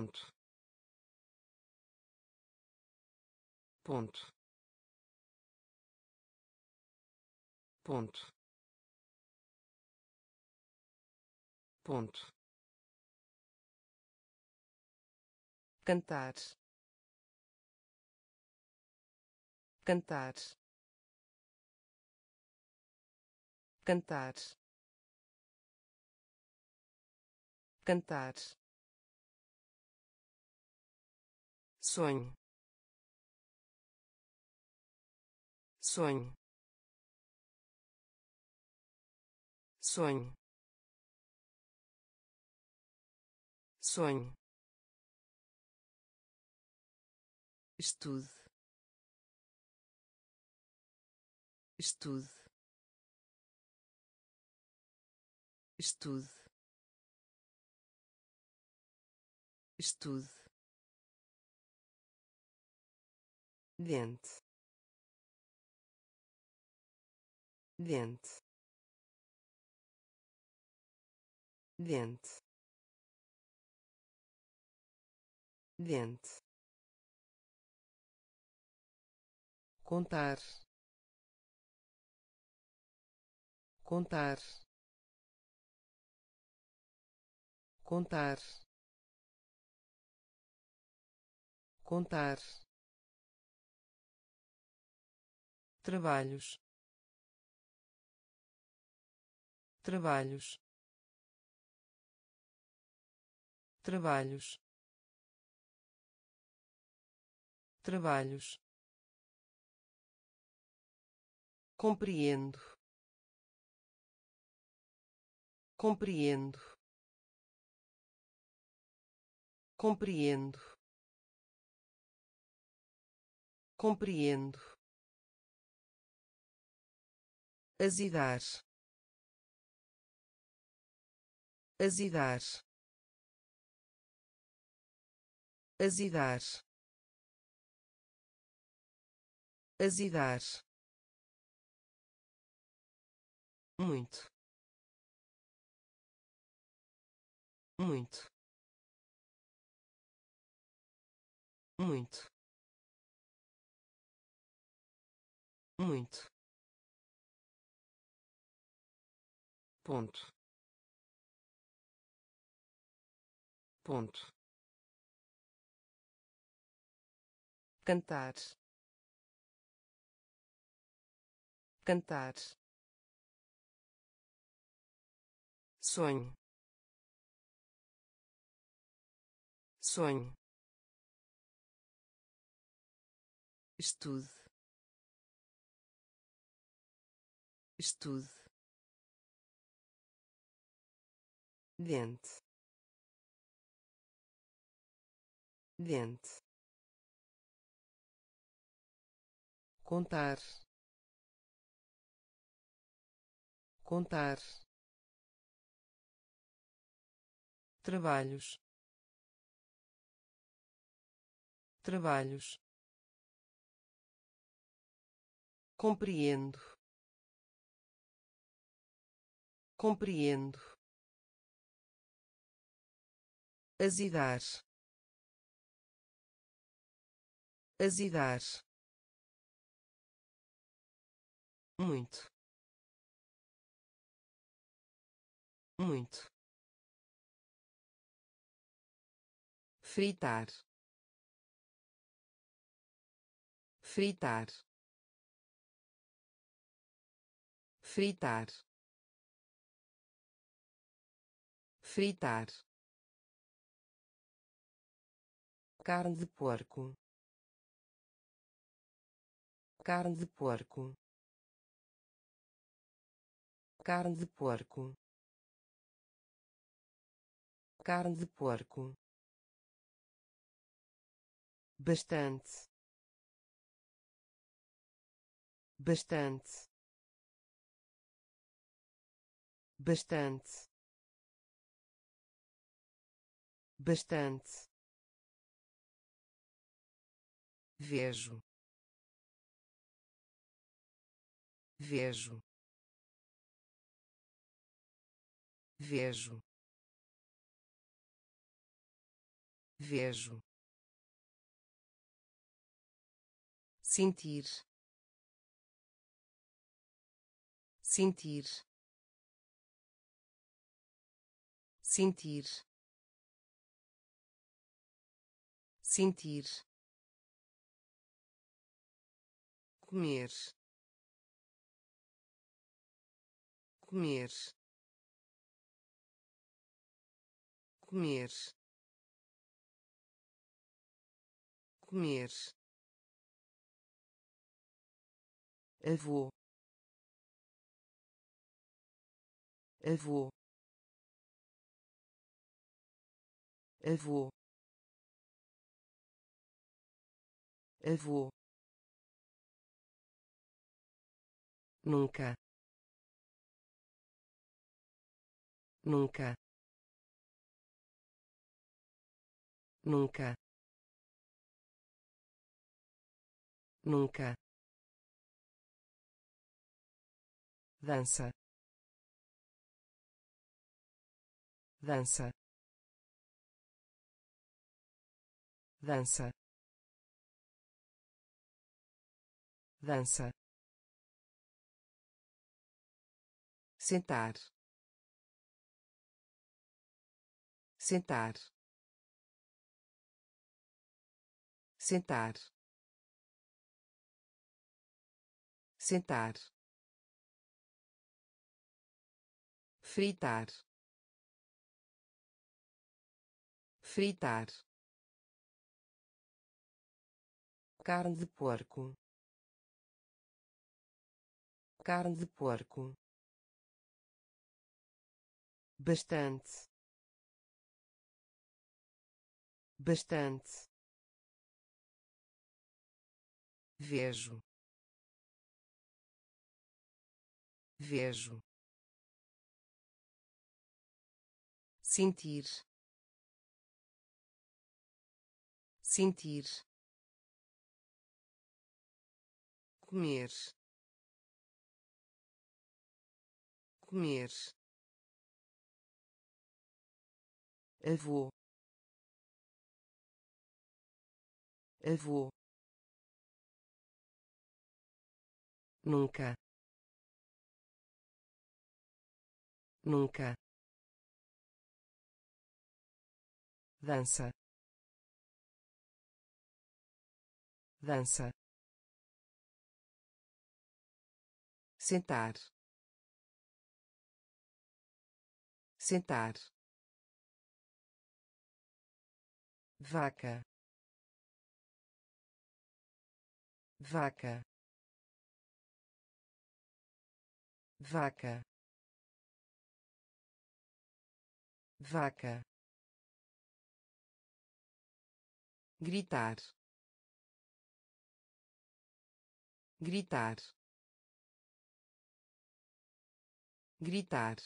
ponto, ponto, ponto, ponto, cantar, cantar, cantar, cantar, sonho, sonho, sonho, sonho, estude, estude, estude, estude, dente, dente, dente, dente, contar, contar, contar, contar, trabalhos, trabalhos, trabalhos, trabalhos, compreendo, compreendo, compreendo, compreendo, azedar, azedar, azedar, azedar, muito, muito, muito, muito, ponto, ponto, cantar, cantar, sonho, sonho, estude, estude, dente, dente, contar, contar, trabalhos, trabalhos, compreendo, compreendo, azedar, azedar, muito, muito, fritar, fritar, fritar, fritar, carne de porco, carne de porco, carne de porco, carne de porco, bastante, bastante, bastante, bastante, vejo, vejo, vejo, vejo, sentir, sentir, sentir, sentir, comer, comer, comer, comer, avô, avô, avô, avô, nunca, nunca, nunca, nunca, dança, dança, dança, dança, sentar, sentar, sentar, sentar, fritar, fritar, carne de porco, carne de porco, bastante, bastante, vejo, vejo, sentir, sentir, comer, comer, avô, avô, nunca, nunca, dança, dança, sentar, sentar, vaca, vaca, vaca, vaca, gritar, gritar, gritar,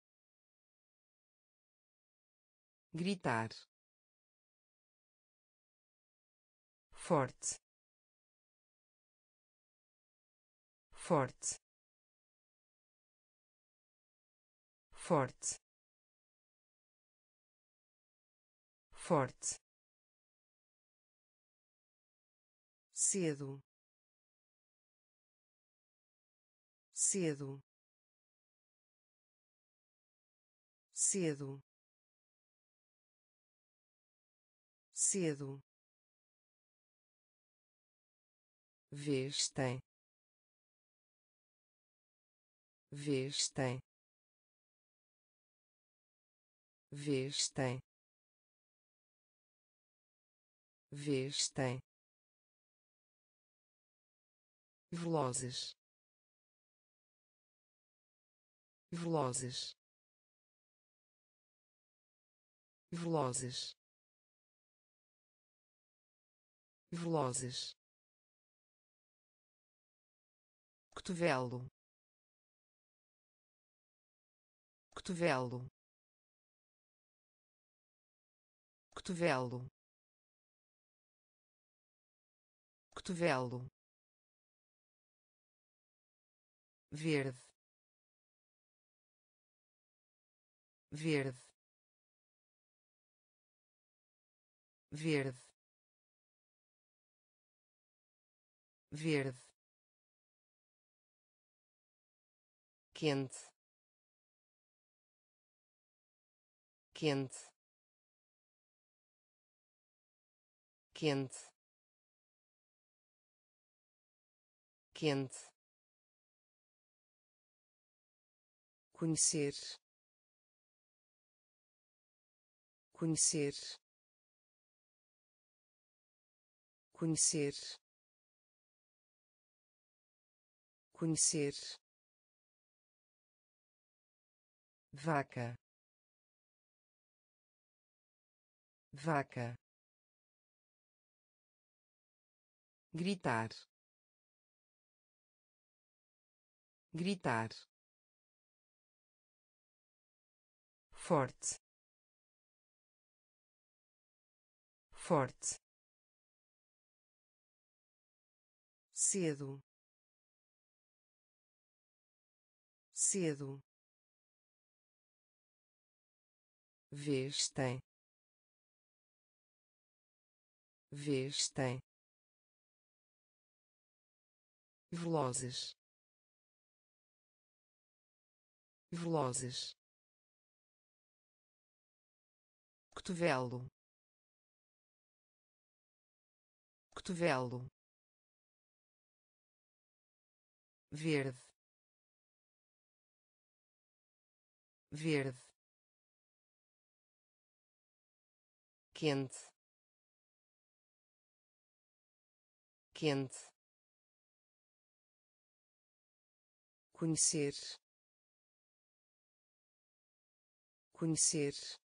gritar, forte, forte, forte, forte, cedo, cedo, cedo, cedo, vestem, vestem, vestem, vestem, velozes, velozes, velozes, velozes, cotovelo, cotovelo, cotovelo, cotovelo, verde, verde, verde, verde, quente, quente, quente, quente, conhecer, conhecer, conhecer, conhecer, vaca, vaca, gritar, gritar, forte, forte, cedo, cedo, vestem, vestem, velozes, velozes, cotovelo, cotovelo, verde, verde, quente, quente, conhecer, conhecer,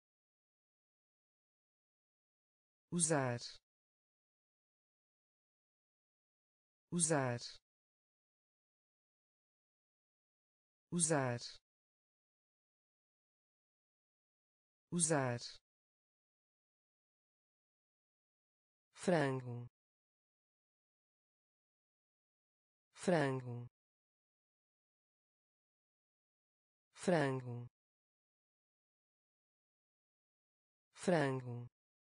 usar, usar, usar, usar, frango, frango, frango, frango,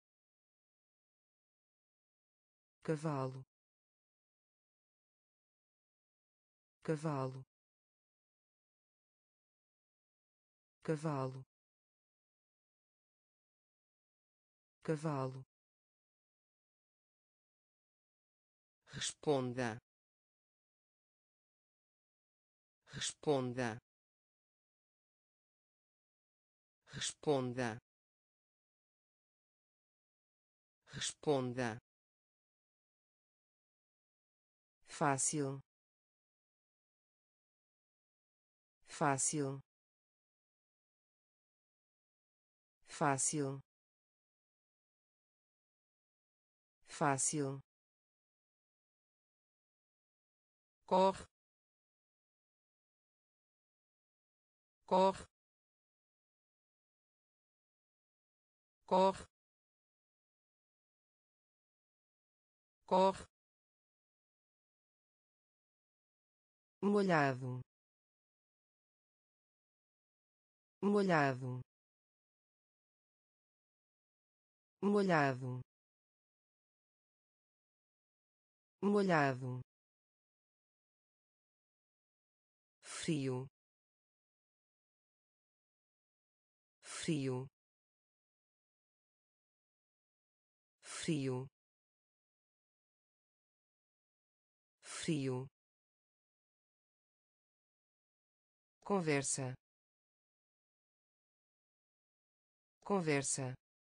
cavalo, cavalo, cavalo, cavalo, responda, responda, responda, responda, fácil, fácil, fácil, fácil, corre, corre, corre, corre, molhado, molhado, molhado, molhado, frio, frio, frio, frio, conversa, conversa,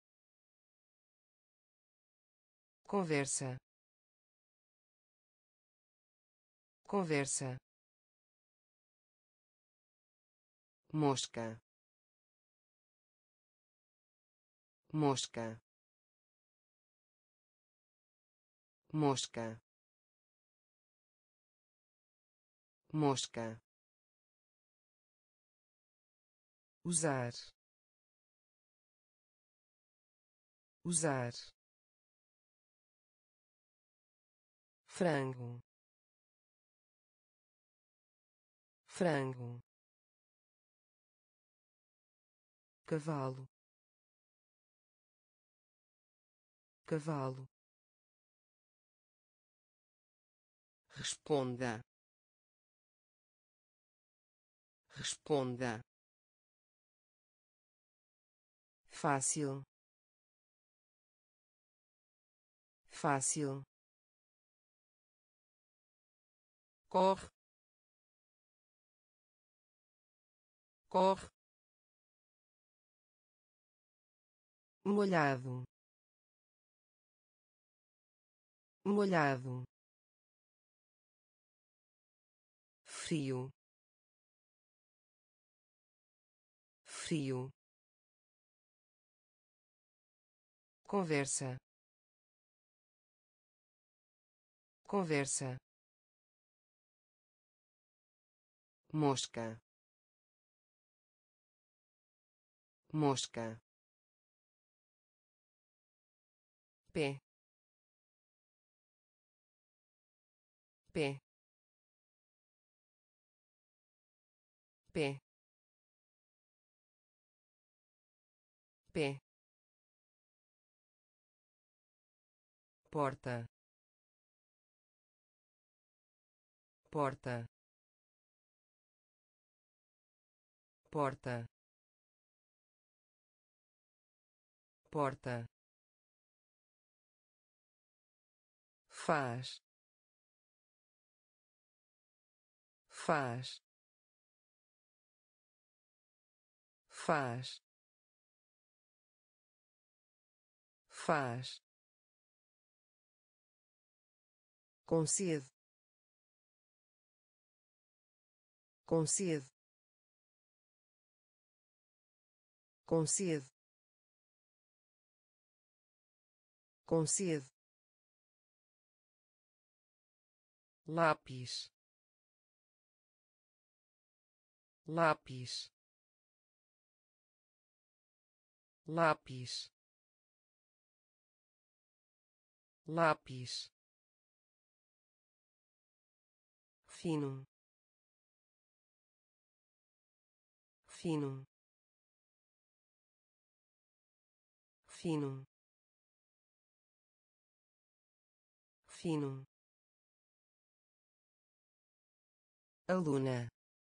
conversa, conversa, mosca, mosca, mosca, mosca, usar, usar, frango, frango, cavalo, cavalo, responda, responda, fácil, fácil, corre, corre, molhado, molhado, frio, frio, conversa, conversa, mosca, mosca, pé, pé, pé, pé, porta, porta, porta, porta, faz, faz, faz, faz, concede, concede, concede, concede, lápis, lápis, lápis, lápis, fino, fino, fino, fino, aluna,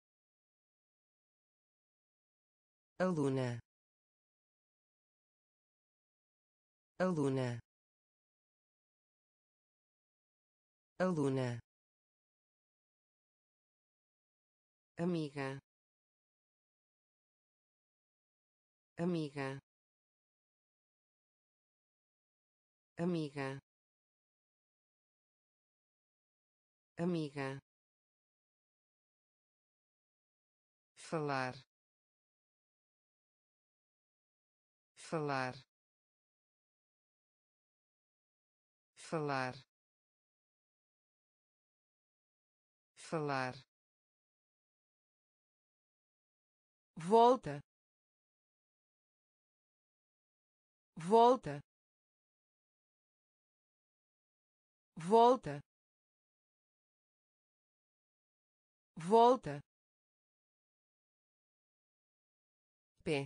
aluna, aluna, aluna, amiga, amiga, amiga, amiga, falar, falar, falar, falar, volta, volta, volta, volta, pé,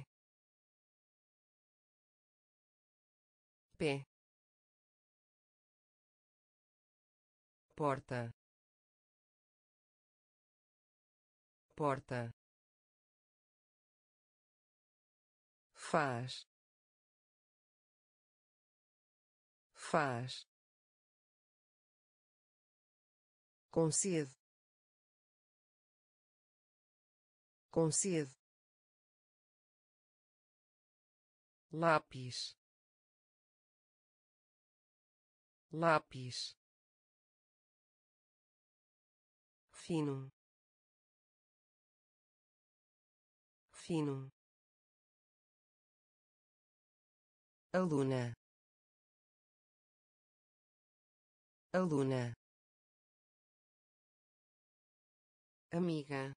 pé, porta, porta, faz, faz, concede, concede, lápis, lápis, fino, fino, aluna, aluna, amiga,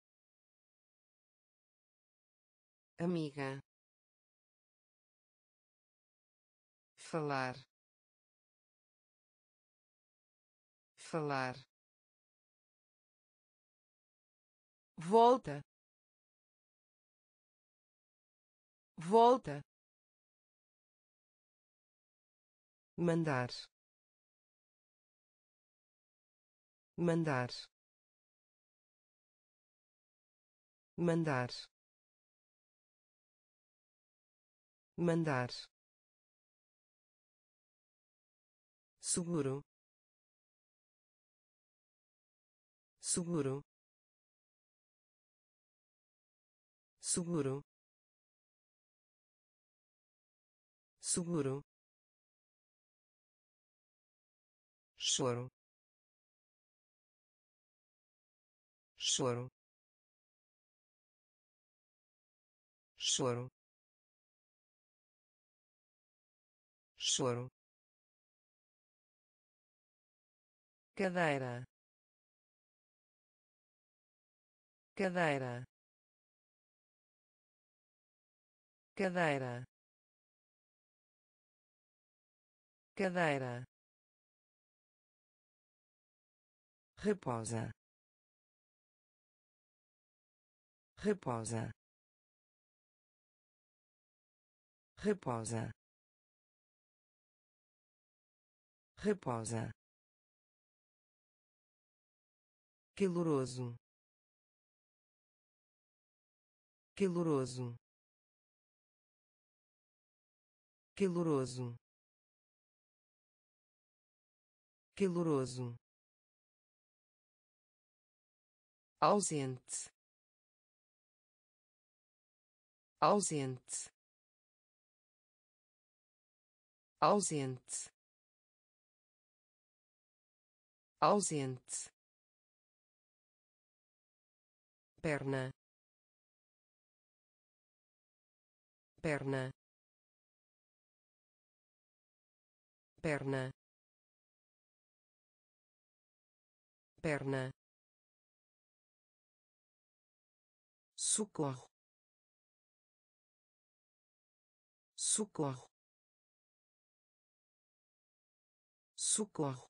amiga, falar, falar, volta, volta, mandar, mandar, mandar, mandar, seguro, seguro, seguro, seguro, choro, choro, choro, choro, cadeira, cadeira, cadeira, cadeira, reposa, reposa, reposa, reposa, caloroso, caloroso, caloroso, caloroso, ausente, ausente, ausente, ausente, perna, perna, perna, perna, socorro, socorro, socorro,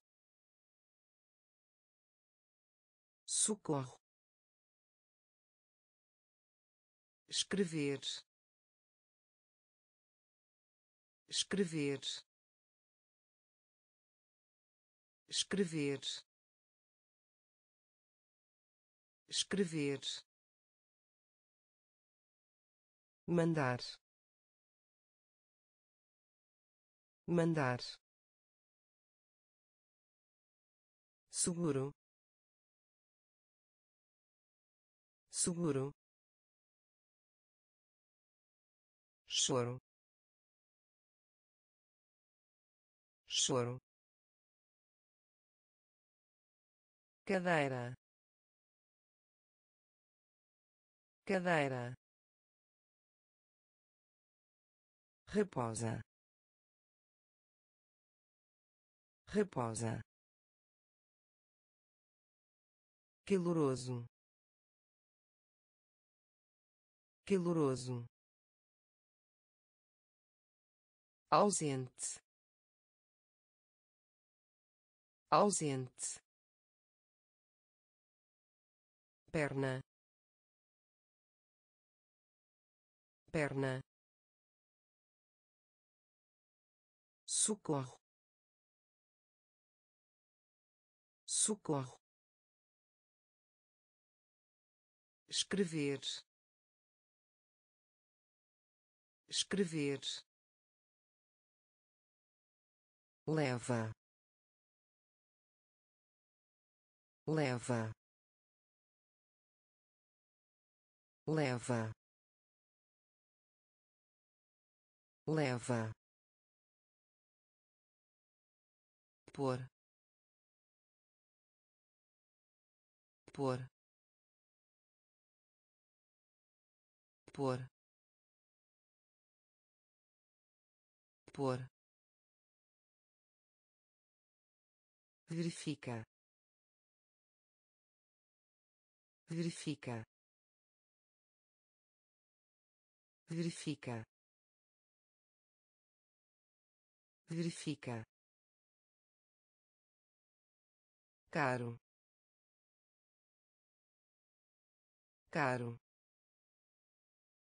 socorro, escrever, escrever, escrever, escrever, mandar, mandar, seguro, seguro, choro, choro, cadeira, cadeira, reposa, reposa, caloroso, caloroso, ausente, ausente, perna, perna, socorro, socorro, escrever, escrever, leva, leva, leva, leva, pôr, pôr, pôr, pôr, verifica, verifica, verifica, verifica, caro, caro,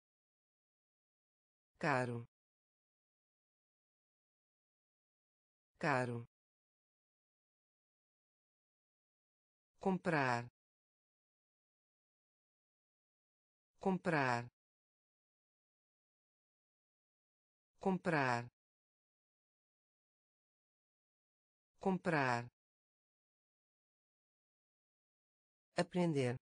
caro, caro, comprar, comprar, comprar, comprar, aprender,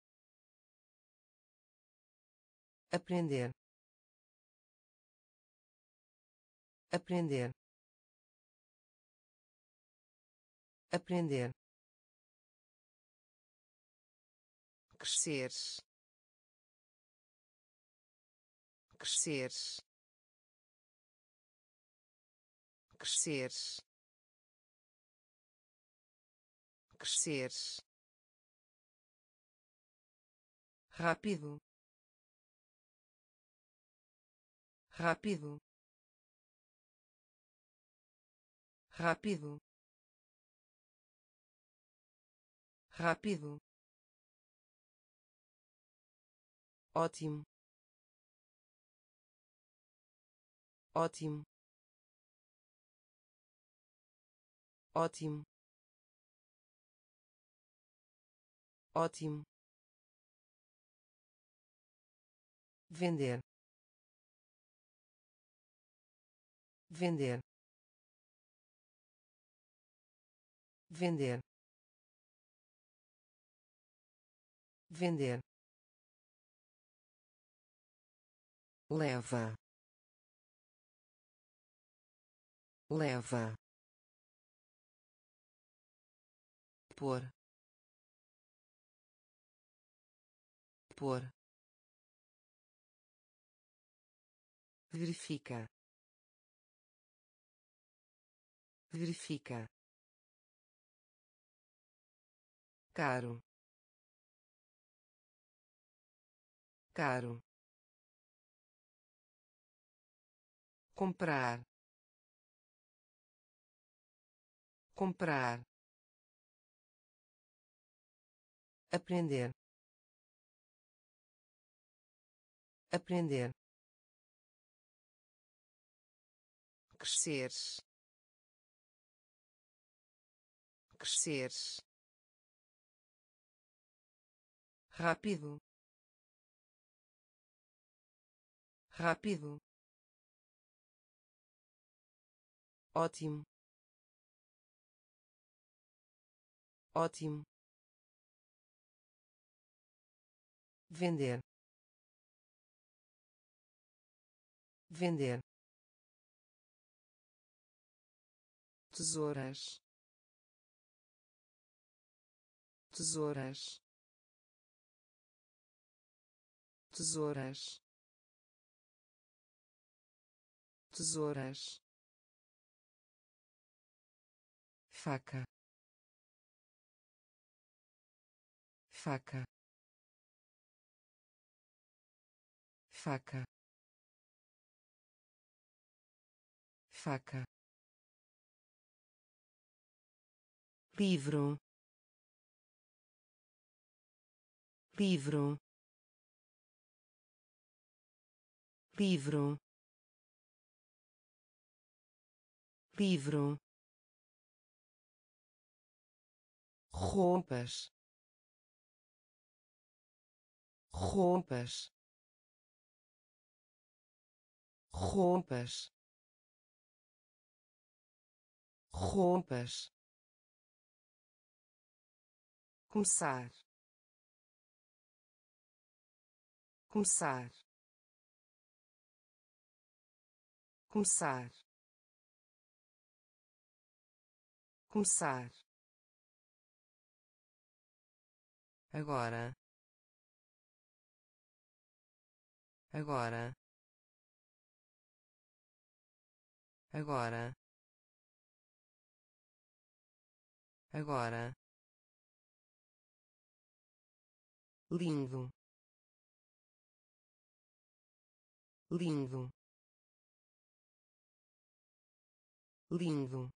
aprender, aprender, aprender, crescer, crescer, crescer, crescer, rápido, rápido, rápido, rápido, ótimo, ótimo, ótimo, ótimo, vender, vender, vender, vender, leva, leva, pôr, pôr, verifica, verifica, caro, caro, comprar, comprar, aprender, aprender, crescer, crescer, rápido, rápido, ótimo, ótimo, vender, vender, tesouras, tesouras, tesouras, tesouras, faca, faca, faca, faca, livro, livro, livro, livro, roupas, roupas, roupas, roupas, começar, começar, começar, começar, agora, agora, agora, agora, lindo, lindo, lindo,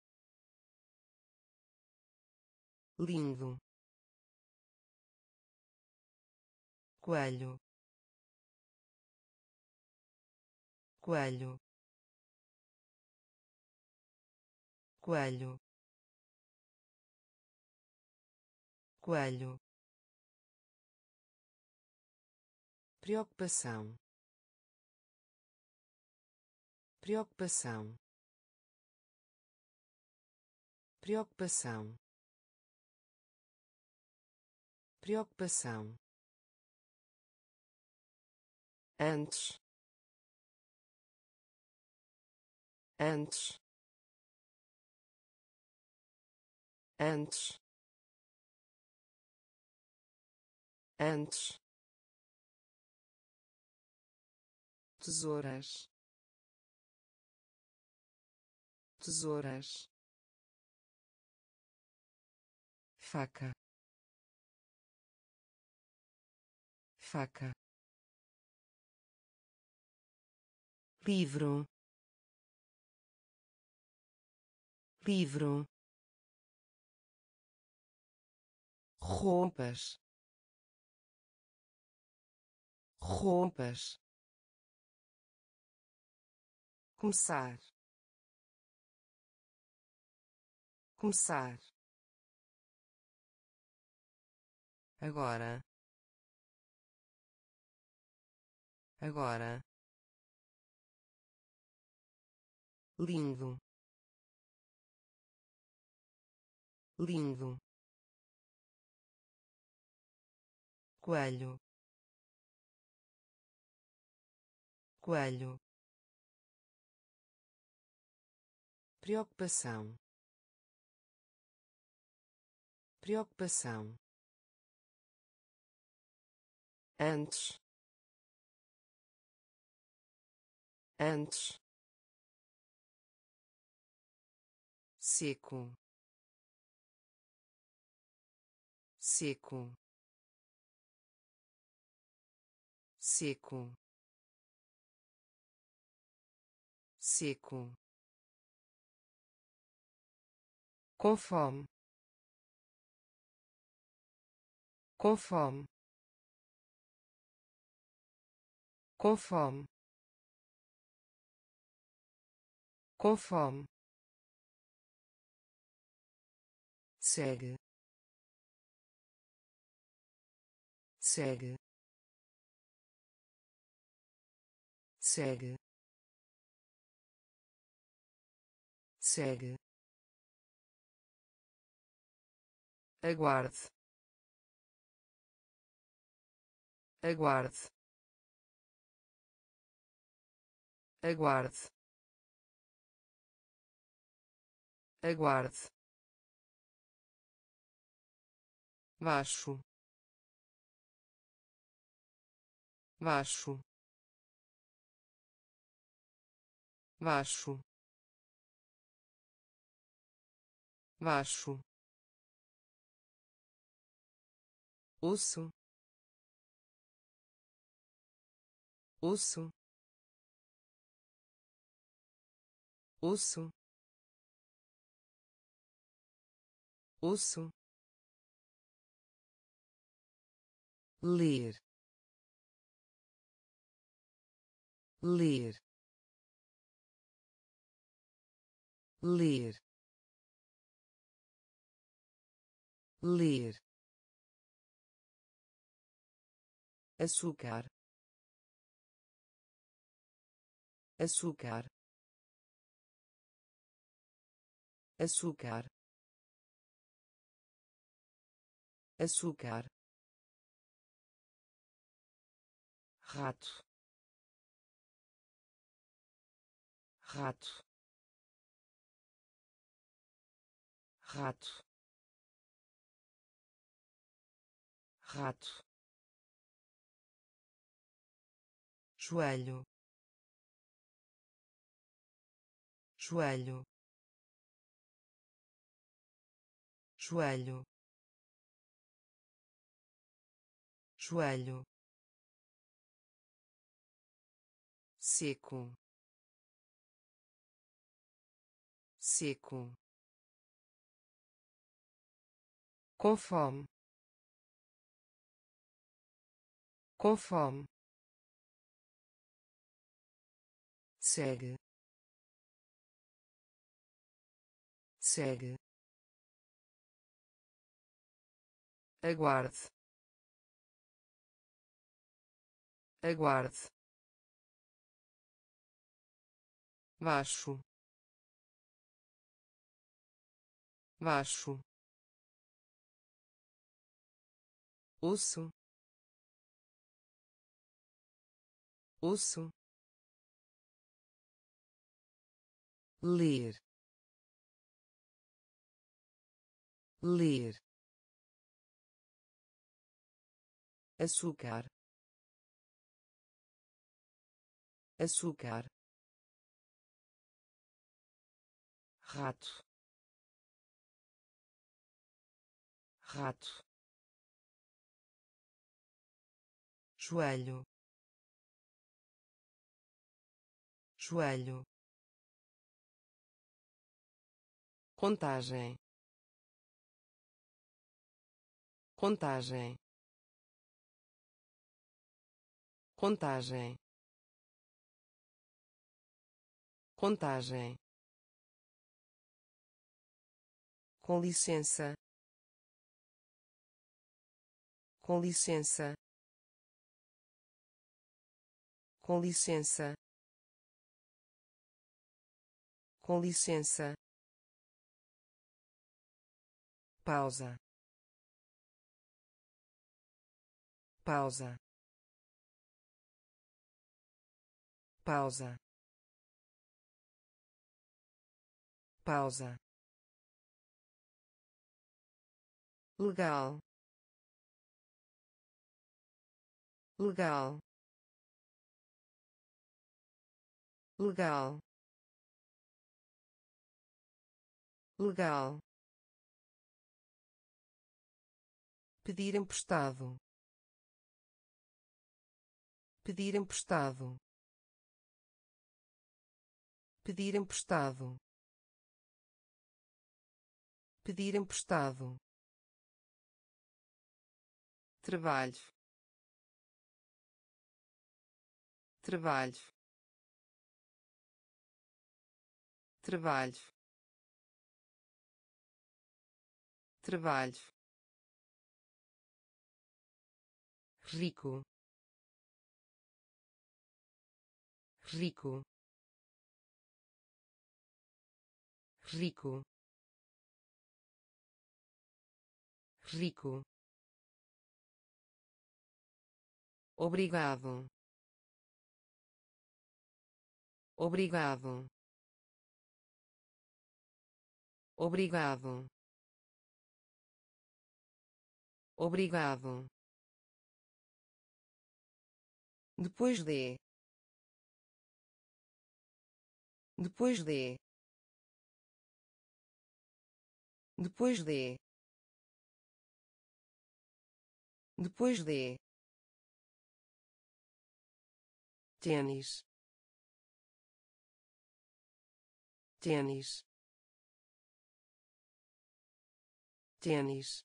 lindo, coelho, coelho, coelho, coelho, preocupação, preocupação, preocupação, preocupação, antes, antes, antes, antes, tesouras, tesouras, faca, faca, livro, livro, roupas, roupas, começar, começar, agora, agora, lindo, lindo, coelho, coelho, preocupação, preocupação, antes, antes, seco, seco, seco, seco, com fome, com fome, com fome, com fome, segue, segue, segue, segue, aguarde, aguarde, aguarde, aguarde, baixo, baixo, baixo, baixo, osso, osso, osso, osso, ler, ler, ler, ler, açúcar, açúcar, açúcar, açúcar, rato, rato, rato, rato, joelho, joelho, joelho, joelho, seco, seco, com fome, com fome, segue, segue, aguarde, aguarde, baixo, baixo, osso, osso, ler, ler, açúcar, açúcar, rato, rato, joelho, joelho, contagem, contagem, contagem, contagem, com licença, com licença, com licença, com licença, pausa, pausa, pausa, pausa, legal, legal, legal, legal, pedir emprestado, pedir emprestado, pedir emprestado, pedir emprestado, trabalho, trabalho, trabalho, trabalho, rico, rico, rico, rico, obrigado, obrigado, obrigado, obrigado, depois de, depois de, depois de, depois de, tênis, tênis, tênis,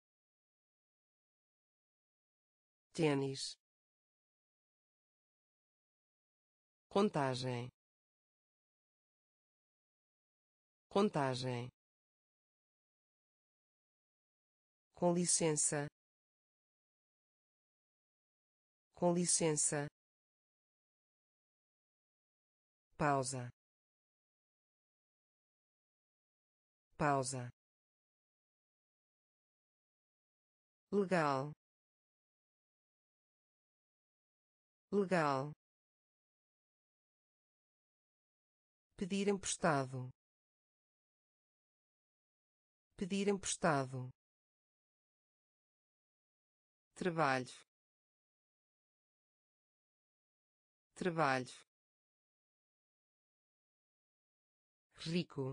tênis, contagem, contagem, com licença, com licença, pausa, pausa, legal, legal, pedir emprestado, pedir emprestado, trabalho, trabalho, rico,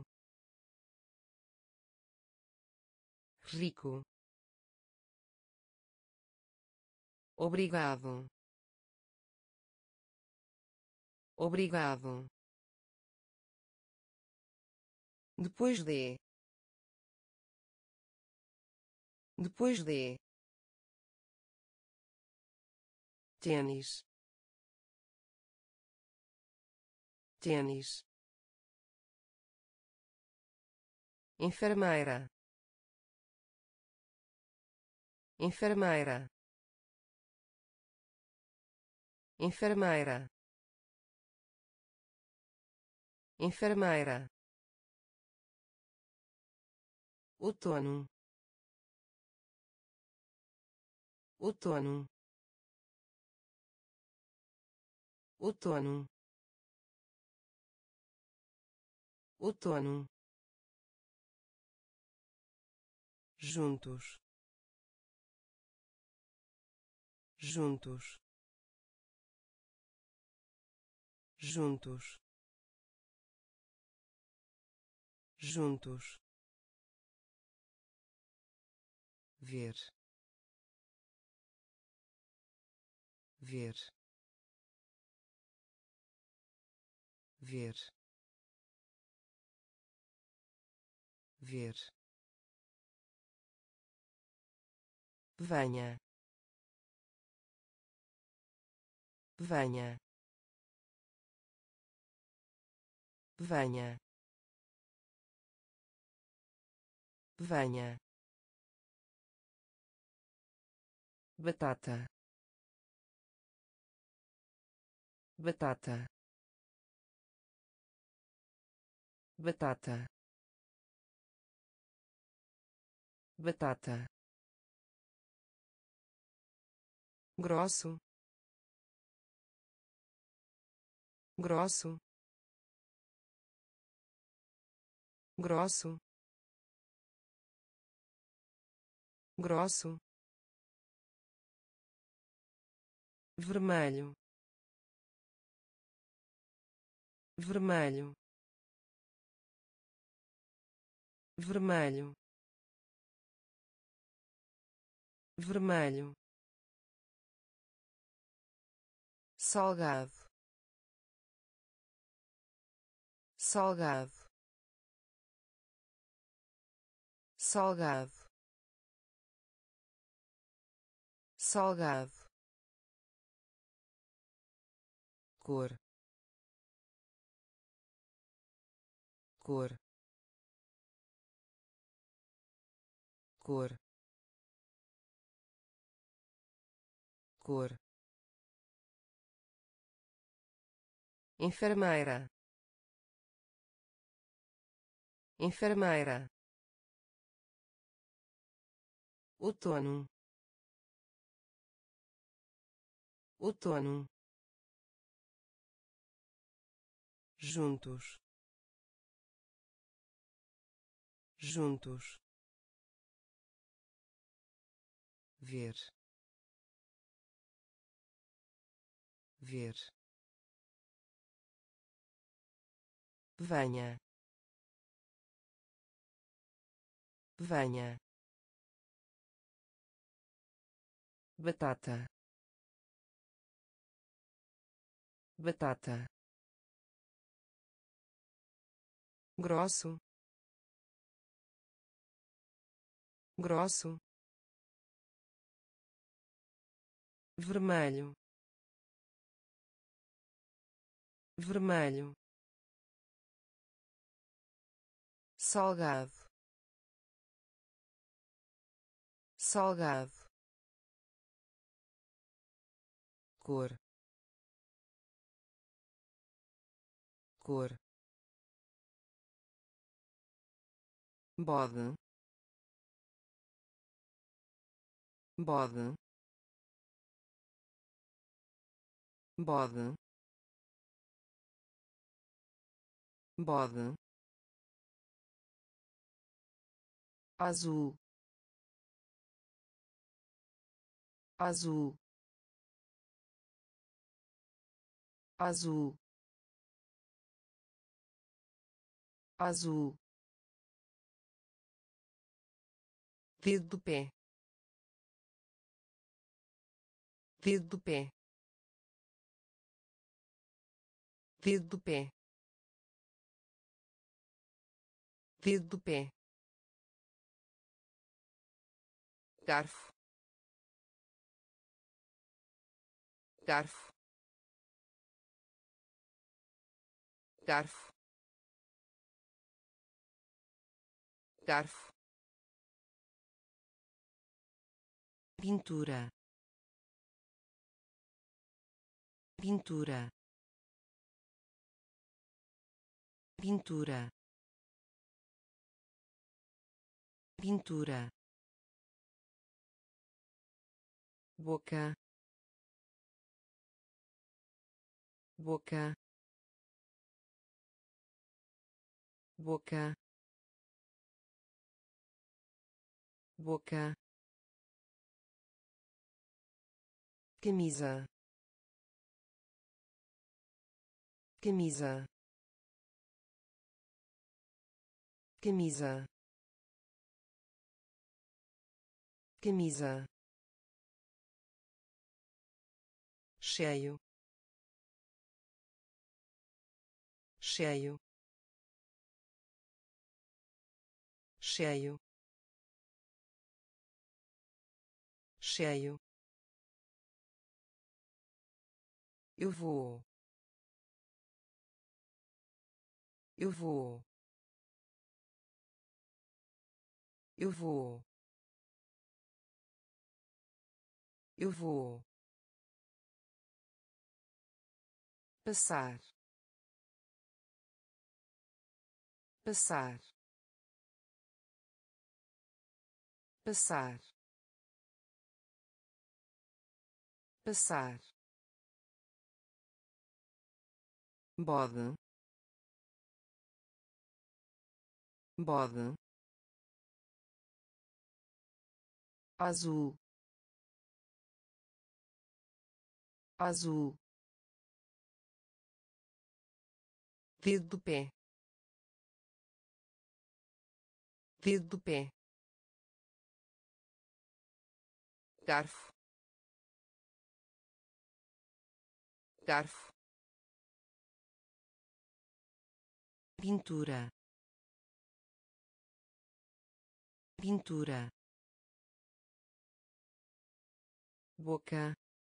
rico, obrigado, obrigado, depois de, depois de, tênis, tênis, enfermeira, enfermeira, enfermeira, enfermeira, outono, outono, outono, outono, juntos, juntos, juntos, juntos, ver, ver, ver, ver, venha, venha, venha, venha, batata, batata, batata, batata, grosso, grosso, grosso, grosso, vermelho, vermelho, vermelho, vermelho, salgado, salgado, salgado, salgado, cor, cor, cor, cor, enfermeira, enfermeira, outono, outono, juntos, juntos, ver, ver, venha, venha, batata, batata, grosso, grosso, vermelho, vermelho, salgado, salgado, cor, cor, bode, bode, bode, bode, azul, azul, azul, azul, dedo do pé, dedo do pé, dedo do pé, dedo do pé, garfo, garfo, garfo, garfo, pintura, pintura, pintura, pintura, boca, boca, boca, boca, camisa, camisa, camisa, camisa, cheio, cheio, cheio, cheio. Eu vou, eu vou, eu vou, eu vou passar, passar, passar, passar, bode, bode, azul, azul, dedo do pé, dedo do pé, garfo, garfo, pintura, pintura, boca,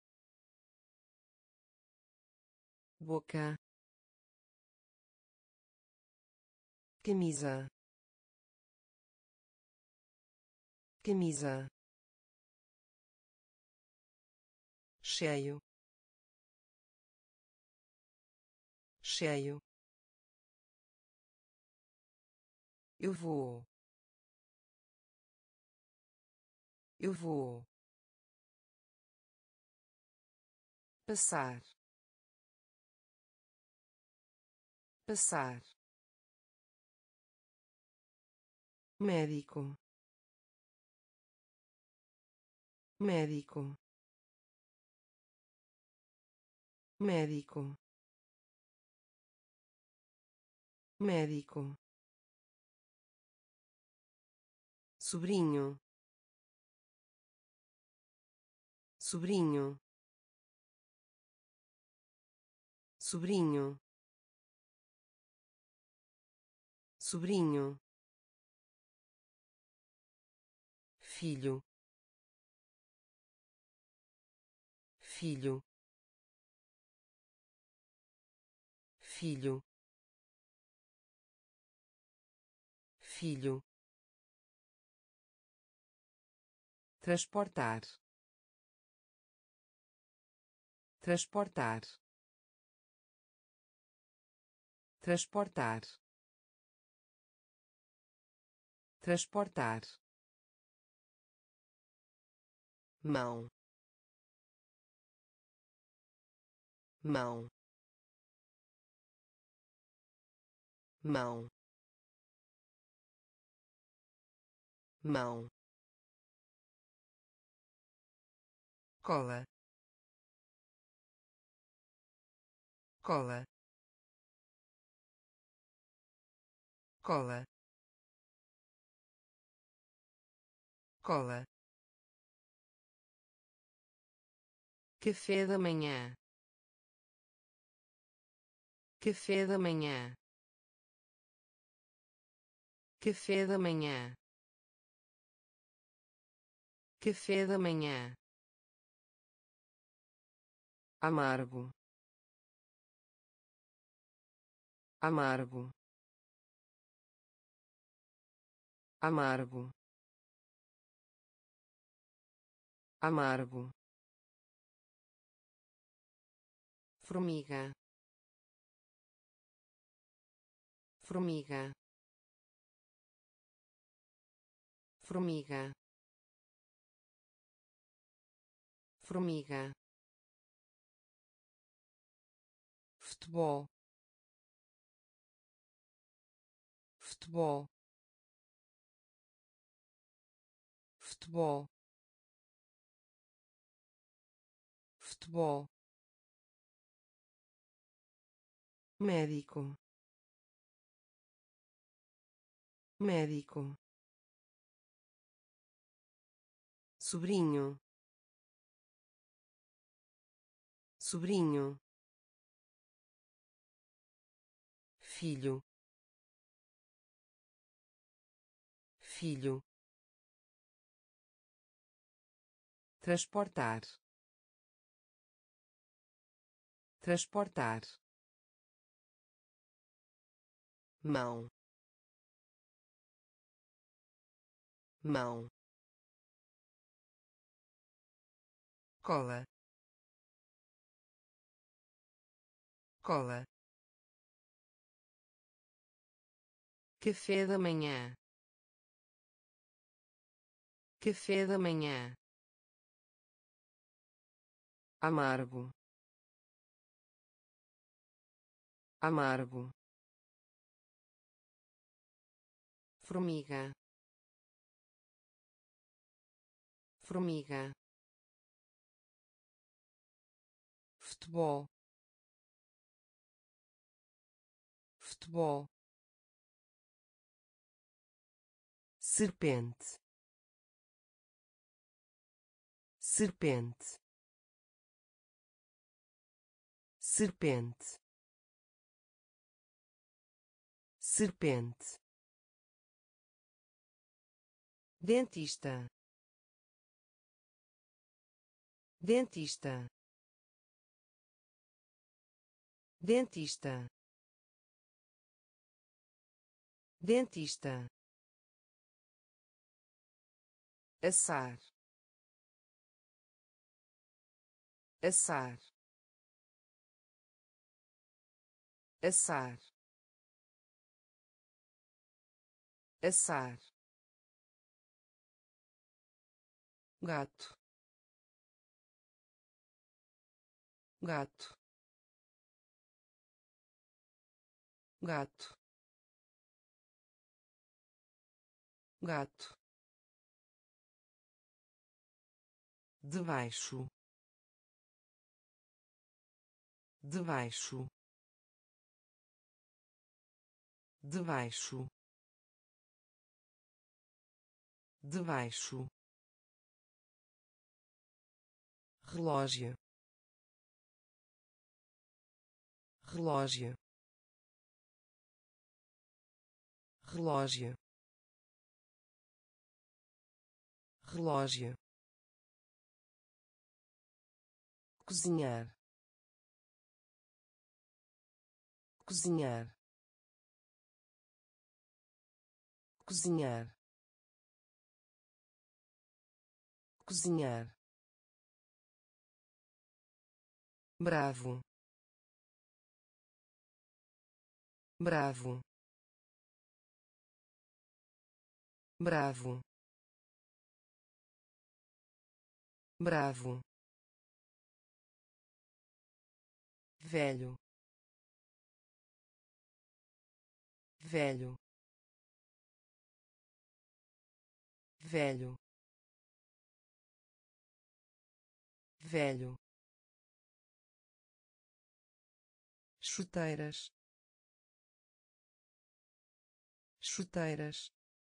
boca, camisa, camisa, cheio, cheio. Eu vou, eu vou passar, passar, médico, médico, médico, médico, sobrinho, sobrinho, sobrinho, sobrinho, filho, filho, filho, filho, transportar, transportar, transportar, transportar, mão, mão, mão, mão, cola, cola, cola, cola, café da manhã, café da manhã, café da manhã, café da manhã, amargo, amargo, amargo, amargo, formiga, formiga, formiga, formiga, futebol, futebol, futebol, futebol, médico, médico, sobrinho, sobrinho, filho, filho, transportar, transportar, mão, mão, cola, cola, café da manhã, café da manhã, amargo, amargo, formiga, formiga, futebol, futebol, serpente, serpente, serpente, serpente, dentista, dentista, dentista, dentista, assar, assar, assar, assar, gato, gato, gato, gato, debaixo, debaixo, debaixo, debaixo, relógio, relógio, relógio, relógio, cozinhar, cozinhar, cozinhar, cozinhar, bravo, bravo, bravo, bravo, velho, velho, velho, velho, chuteiras, chuteiras,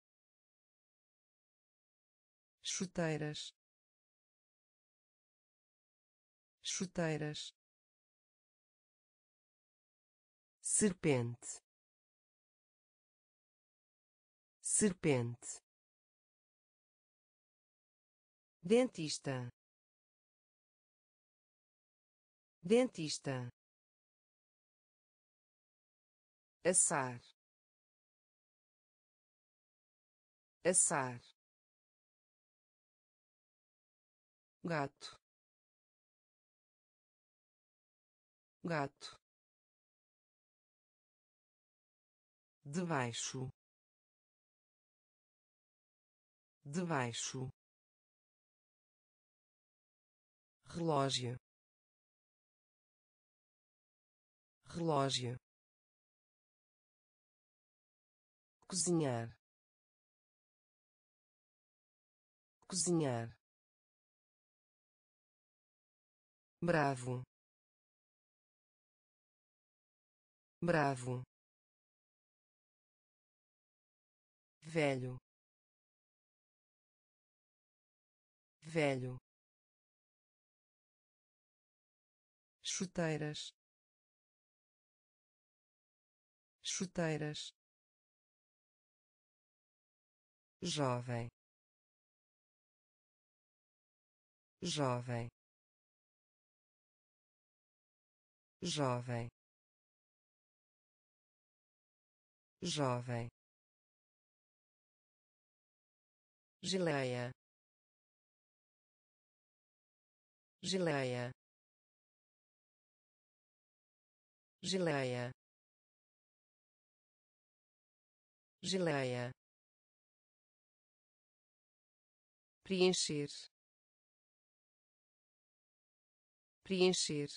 chuteiras, chuteiras, serpente, serpente, dentista, dentista, assar, assar, gato, gato, debaixo, debaixo, relógio, relógio, cozinhar, cozinhar, bravo, bravo, velho, velho, chuteiras, chuteiras, jovem, jovem, jovem, jovem, geleia, geleia, geleia, geleia, preencher, preencher,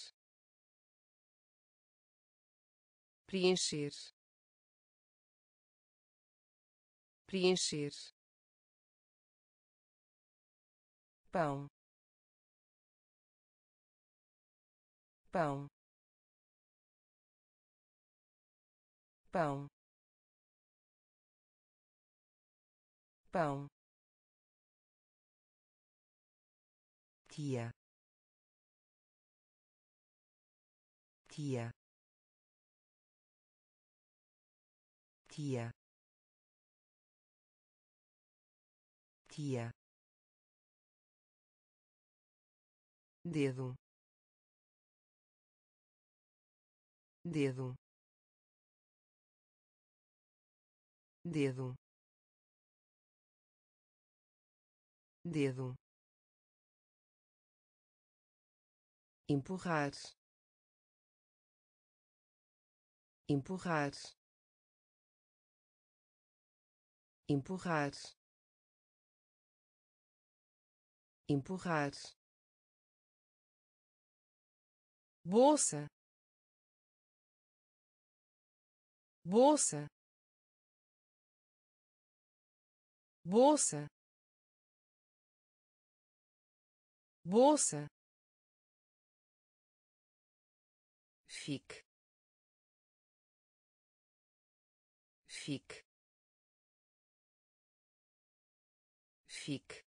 preencher, preencher, pão, pão, pão, pão, tia, tia, tia, tia, dedo, dedo, dedo, dedo, empurrar, empurrar, empurrar, empurrar, bolsa, bolsa, bolsa, bolsa, fique, fique, fique,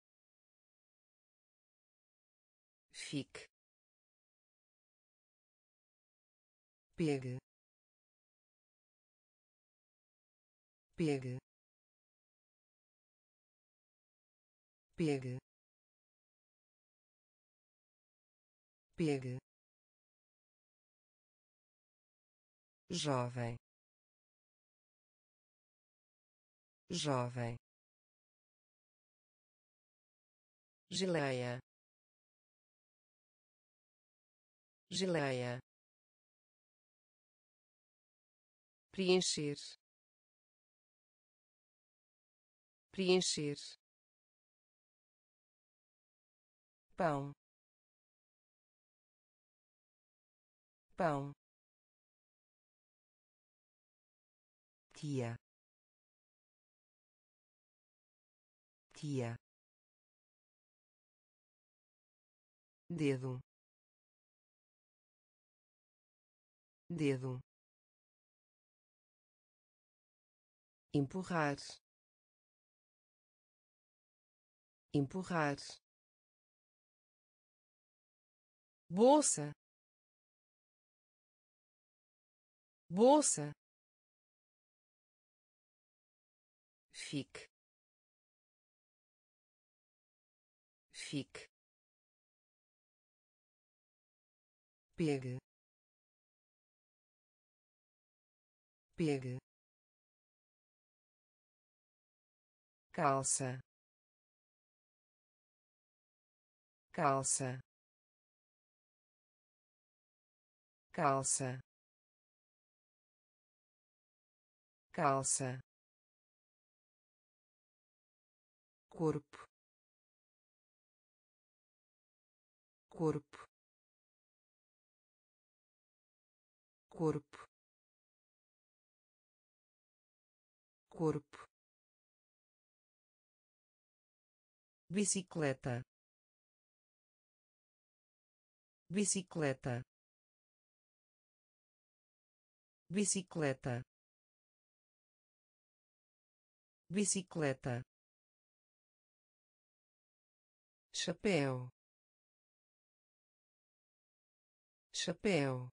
fique, pegue, pegue, pegue, pegue, jovem, jovem, geleia, geleia, preencher, preencher, pão, pão, tia, tia, dedo, dedo, empurrar, empurrar, bolsa, bolsa, fique, fique, pegue, pegue, calça, calça, calça, calça, corpo, corpo, corpo, corpo, bicicleta, bicicleta, bicicleta, bicicleta, chapéu, chapéu,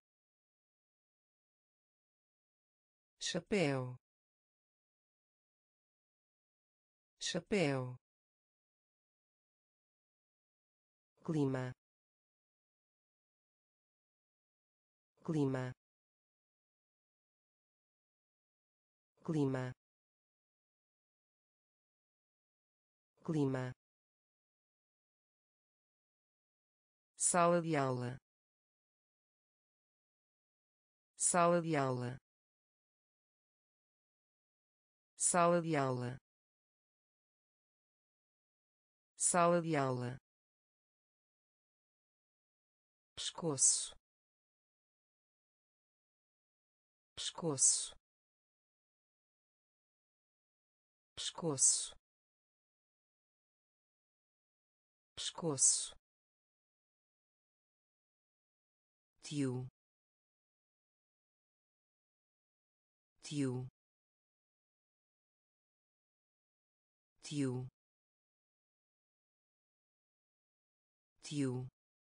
chapéu, chapéu, clima, clima, clima, clima, sala de aula, sala de aula, sala de aula, sala de aula, pescoço, pescoço, pescoço, pescoço, tio, tio, tio, tio,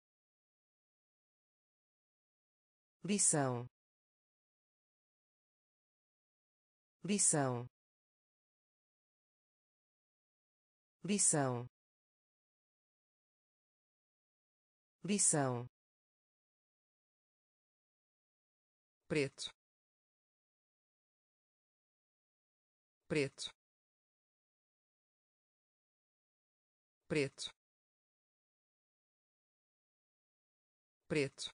lição, lição, lição, lição, preto, preto, preto, preto,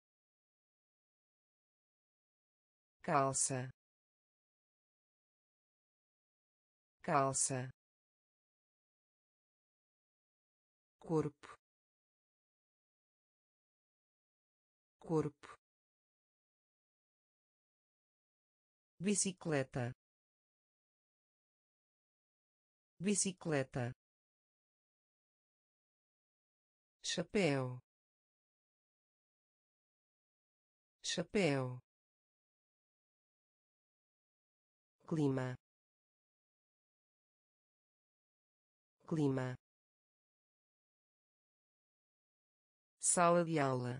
calça, calça, corpo, corpo, bicicleta, bicicleta, chapéu, chapéu, clima, clima, sala de aula,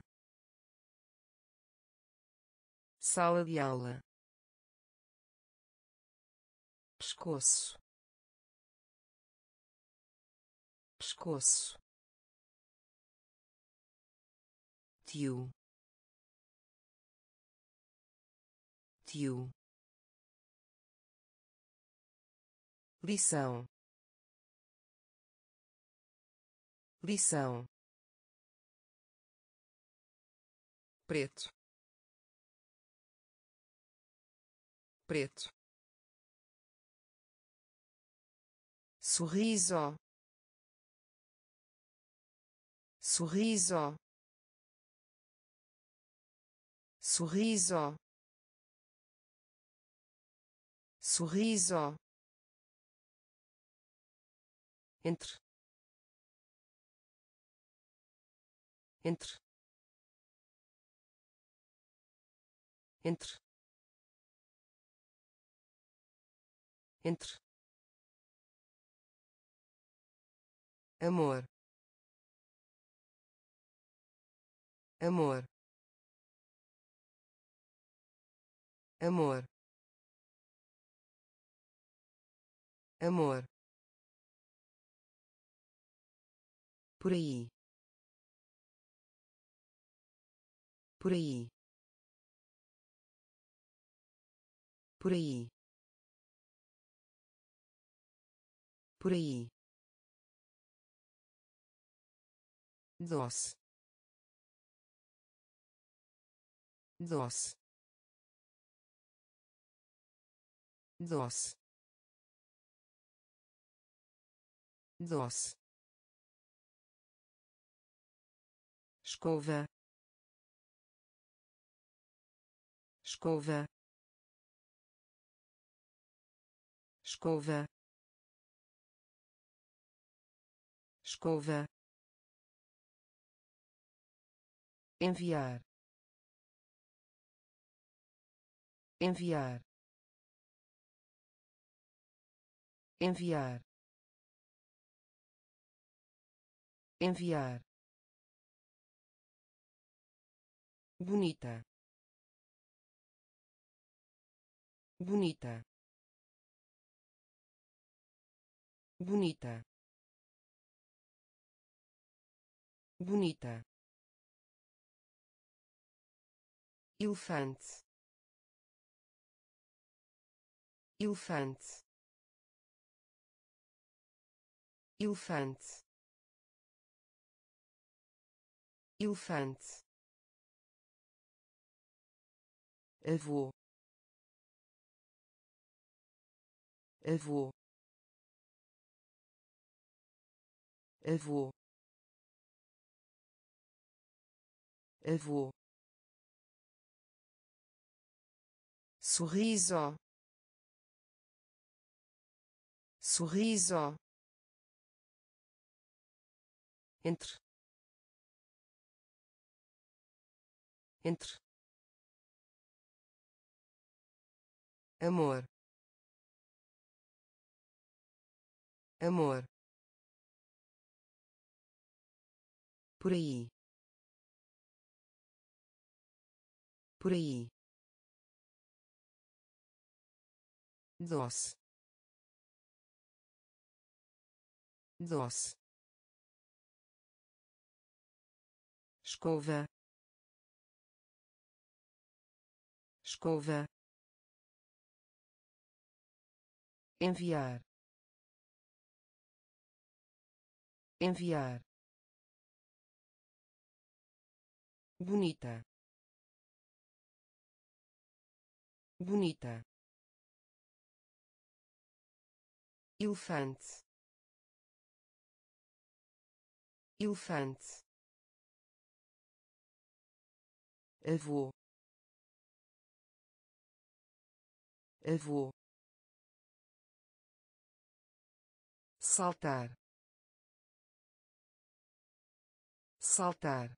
sala de aula, pescoço, pescoço, tio, tio, lição, lição, preto, preto, sorriso, sorriso, sorriso, sorriso, entre, entre, entre, entre, amor, amor, amor, amor, por aí, por aí, por aí, por aí, doce, doce, doce, doce, escova, escova, escova, escova, enviar, enviar, enviar, enviar, bonita, bonita, bonita, bonita, elefante, elefante, elefante, elefante, avô, avô, avô, avô, sorriso, sorriso, entre, entre, amor, amor, por aí, por aí, doce, doce, escova, escova, enviar, enviar, bonita, bonita, elefante, elefante, avô, avô, saltar, saltar,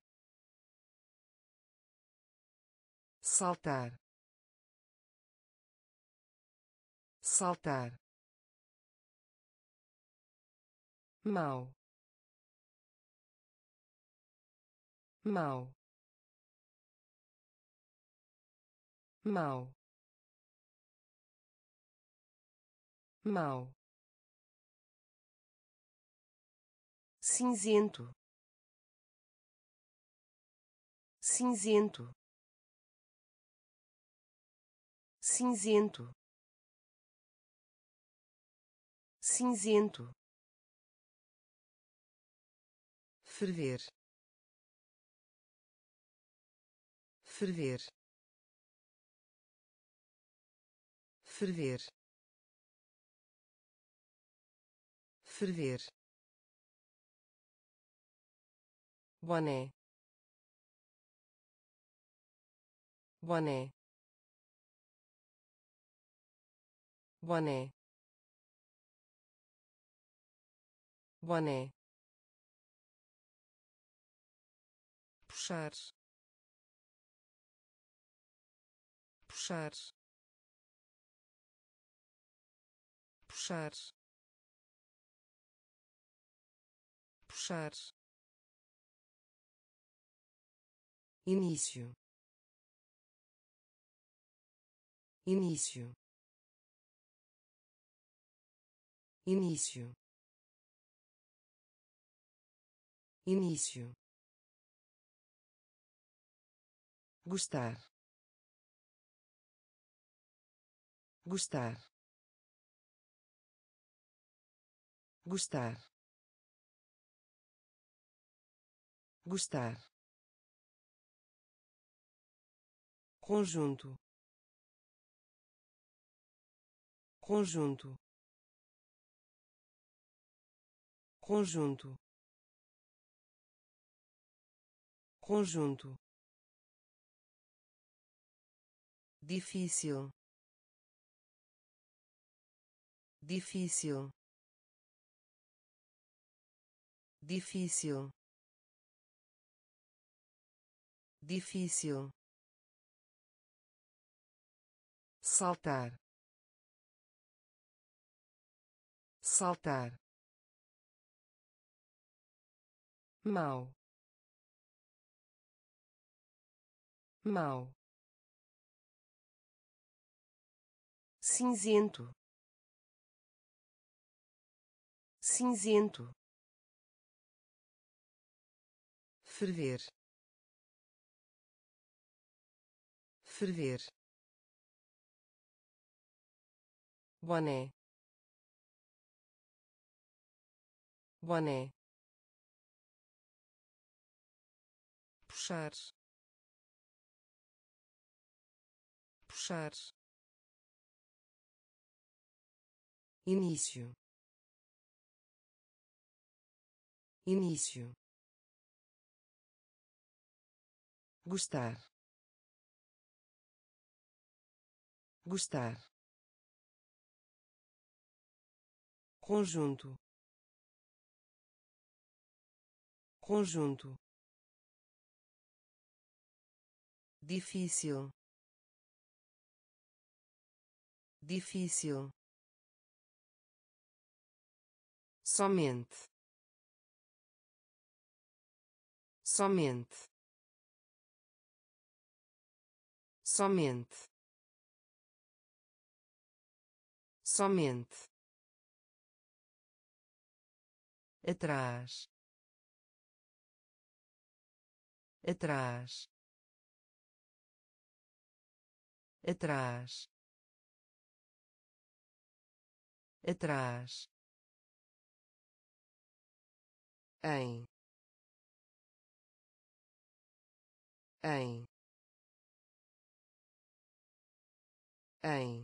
saltar, saltar, mau, mau, mau, mau, cinzento, cinzento, cinzento, cinzento, ferver, ferver, ferver, ferver, boné, boné, boné, boné, puxar, puxar, puxar, puxar, início, início, início, início, gostar, gostar, gostar, gostar, conjunto, conjunto, conjunto, conjunto, difícil, difícil, difícil, difícil, saltar, saltar, mau, mau, cinzento, cinzento, ferver, ferver, boné, boné, puxar, puxar, início, início, gostar, gostar, conjunto, conjunto, difícil, difícil, somente, somente, somente, somente, atrás, atrás, atrás, atrás, em, em, em,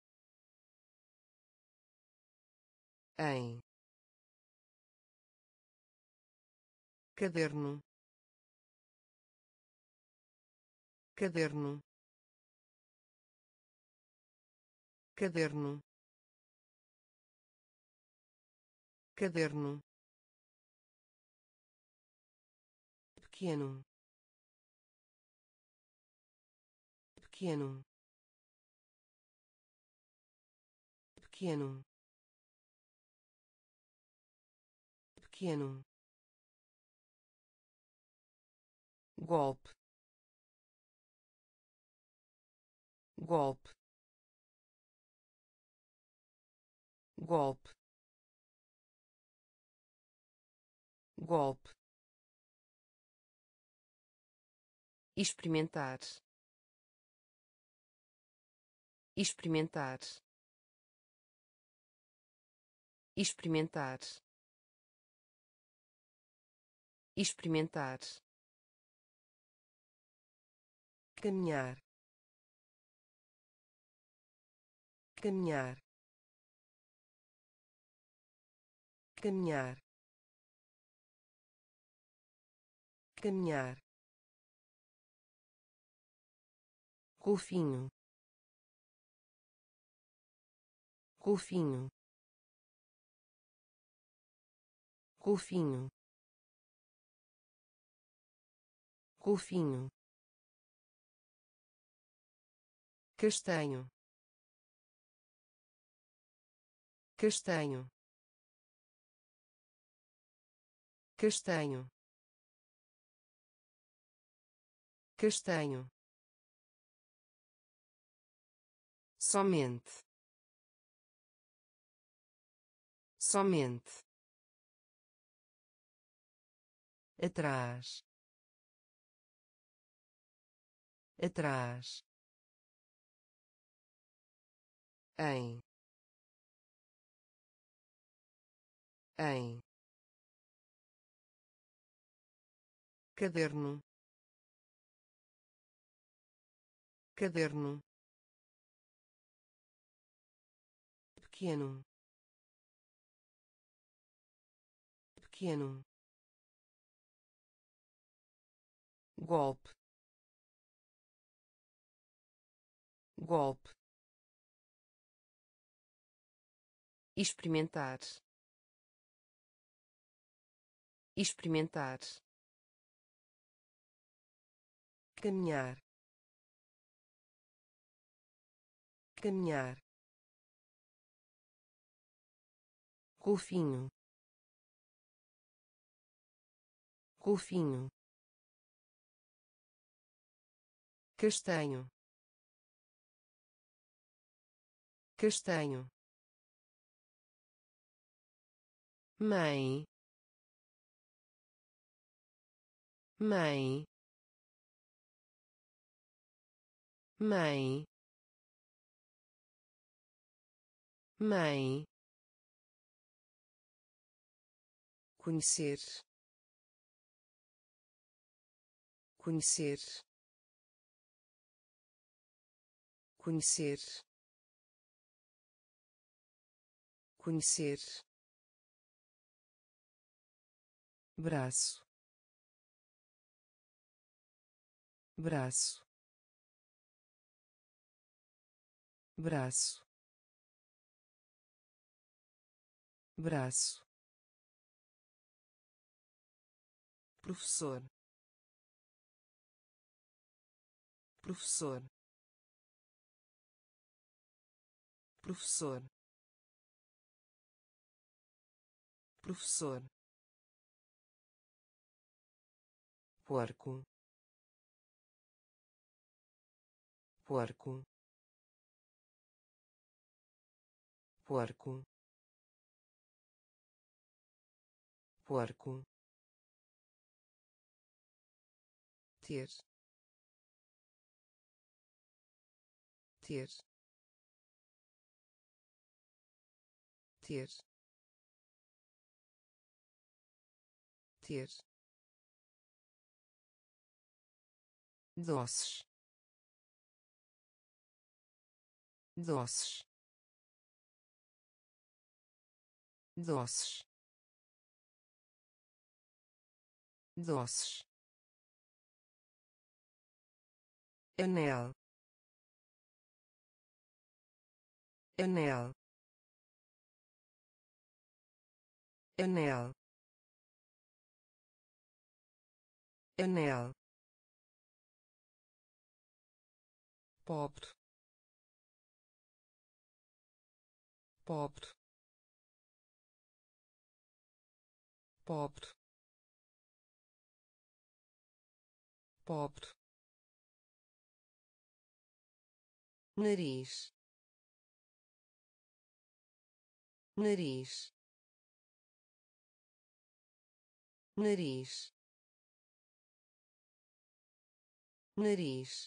em, caderno, caderno, caderno, caderno, pequeno, pequeno, pequeno, pequeno, golpe, golpe, golpe, golpe, experimentar, experimentar, experimentar, experimentar, caminhar, caminhar, caminhar, caminhar, golfinho, golfinho, golfinho, golfinho, castanho, castanho, castanho, castanho, somente, somente, atrás, atrás, em, em caderno, caderno, pequeno, pequeno, golpe, golpe, experimentar, experimentar, caminhar, caminhar, golfinho, golfinho, castanho, castanho, mãe, mãe, mãe, mãe, conhecer, conhecer, conhecer, conhecer, braço, braço, braço, braço, professor, professor, professor, professor, porco, porco, porco, porco, ter, ter, ter, ter, doces, doces, doces, doces, anel, anel, anel, anel, pobre, pobre, pobre, pobre, nariz, nariz, nariz, nariz,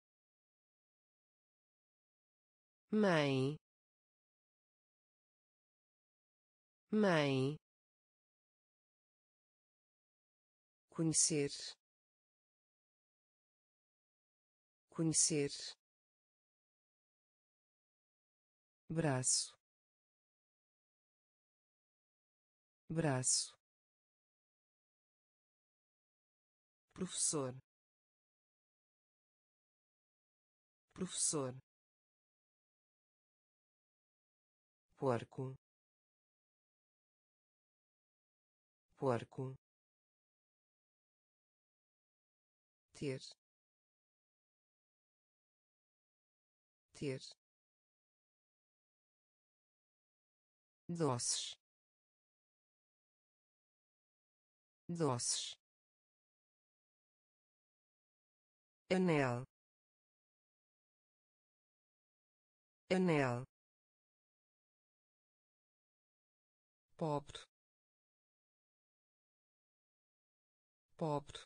mãe, mãe, conhecer, conhecer, braço, braço, professor, professor, porco, porco, ter, ter, doces, doces, anel, anel, pobre, pobre,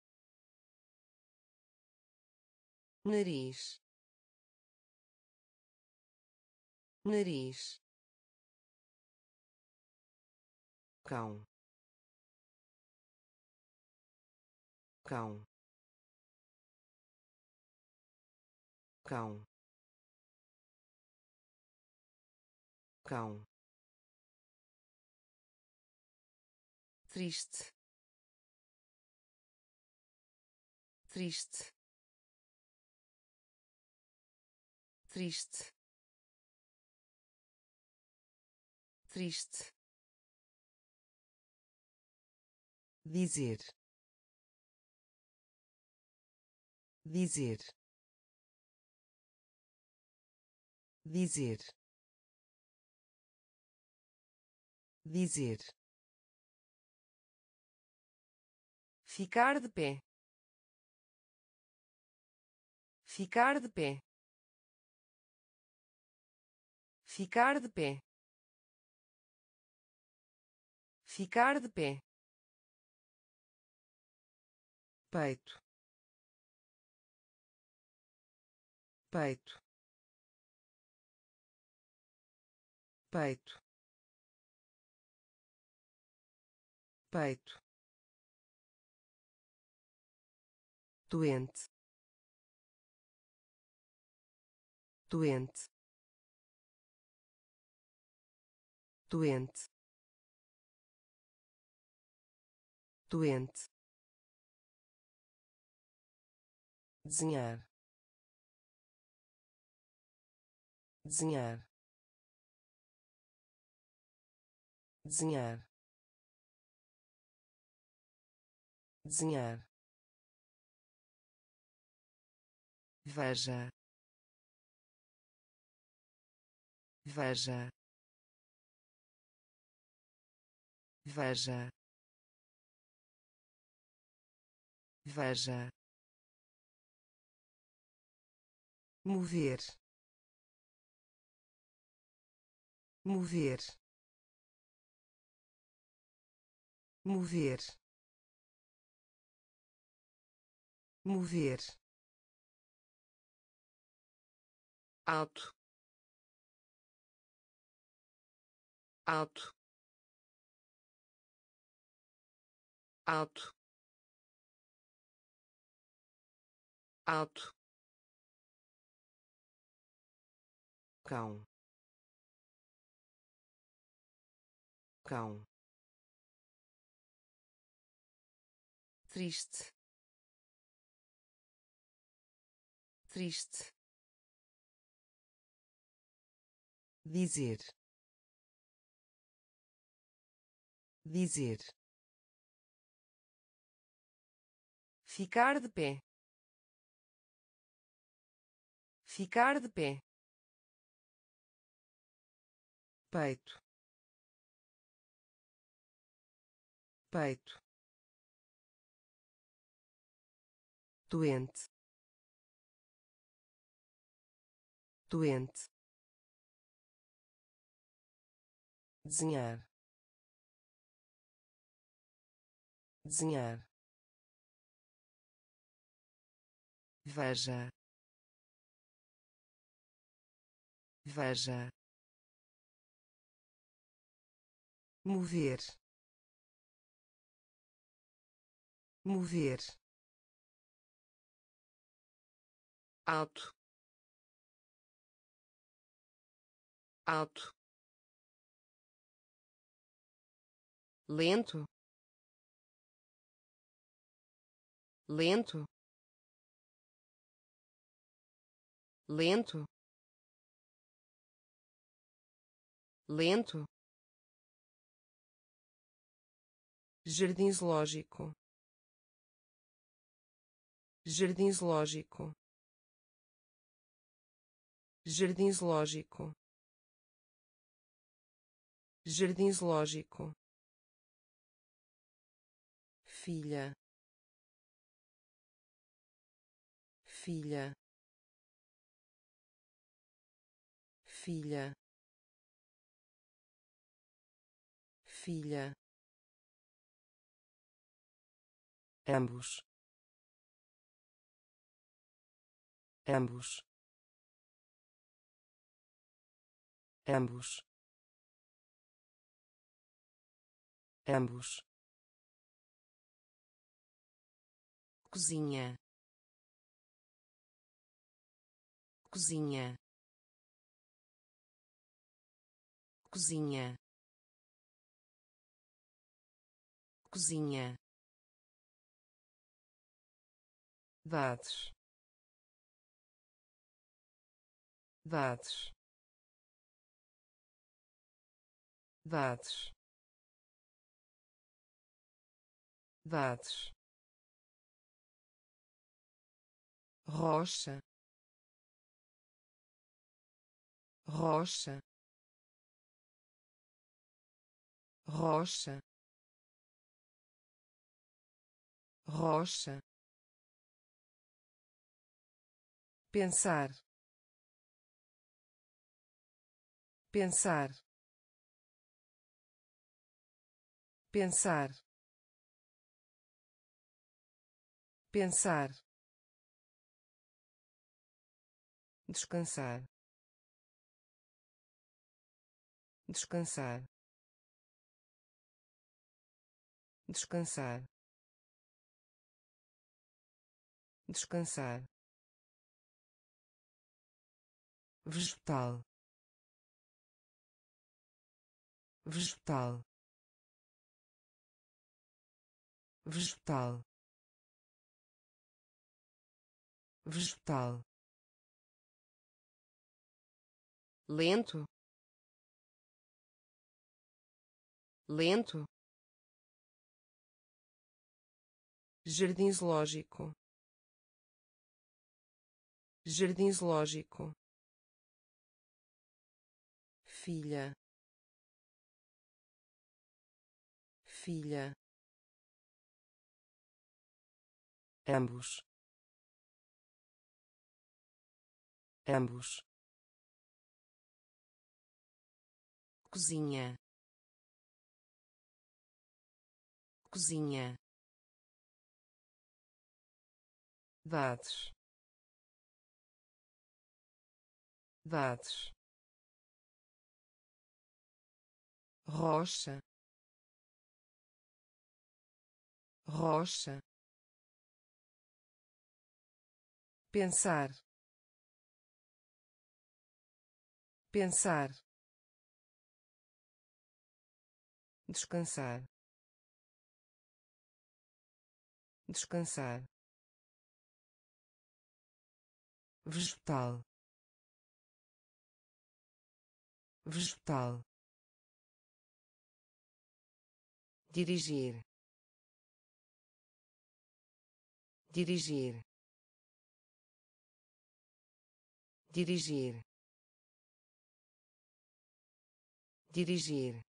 nariz, nariz, cão, cão, cão, cão, triste, triste, triste, triste, dizer, dizer, dizer, dizer, ficar de pé, ficar de pé, ficar de pé, ficar de pé, peito, peito, peito, peito, doente, doente, doente, doente, desenhar, desenhar, desenhar, desenhar, veja, veja, veja, veja, mover, mover, mover, mover, alto, alto, alto, alto, cão, cão, triste, triste, dizer, dizer, ficar de pé, ficar de pé, peito, peito, doente, doente, desenhar, desenhar, veja, veja, mover, mover, alto, alto, lento, lento, lento, lento, jardim zoológico, jardim zoológico, jardim zoológico, jardim zoológico, filha, filha, filha, filha, ambos, ambos, ambos, ambos, cozinha, cozinha, cozinha, cozinha, dados, dados, dados, dados, rocha, rocha, rocha, rocha, pensar, pensar, pensar, pensar, descansar, descansar, descansar, descansar, vegetal, vegetal, vegetal, vegetal, lento, lento, jardim zoológico, jardim zoológico, filha, filha, ambos, ambos, cozinha, cozinha, dados, dados, rocha, rocha, pensar, pensar, descansar, descansar, vegetal, vegetal, dirigir, dirigir, dirigir, dirigir,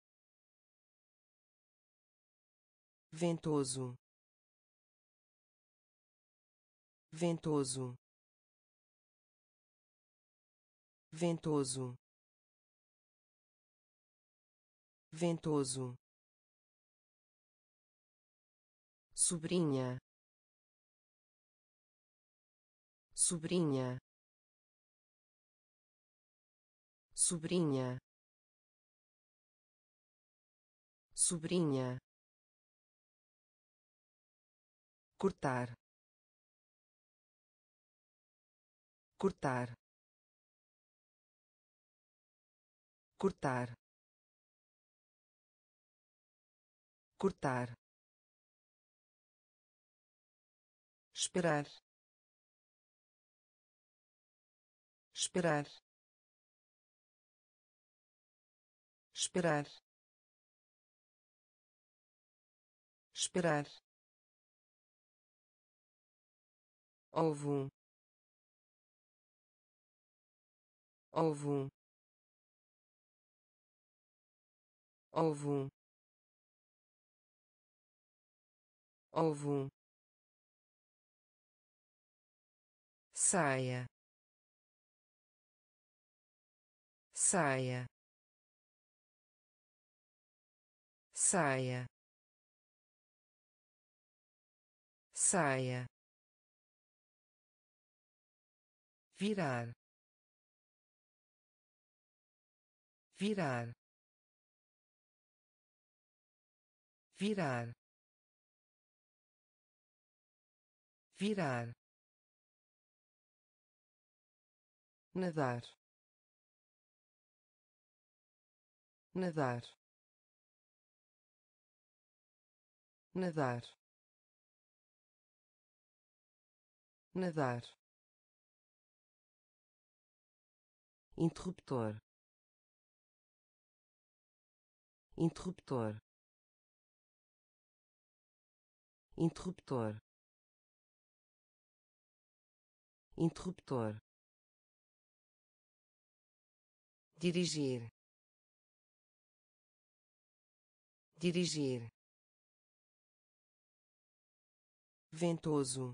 ventoso, ventoso, ventoso, ventoso, sobrinha, sobrinha, sobrinha, sobrinha, cortar, cortar, cortar, cortar, esperar, esperar, esperar, esperar, ovo, ovo, ovo, ovo, saia, saia, saia, saia, virar, virar, virar, virar, nadar, nadar, nadar, nadar, interruptor, interruptor, interruptor, interruptor, dirigir, dirigir, ventoso,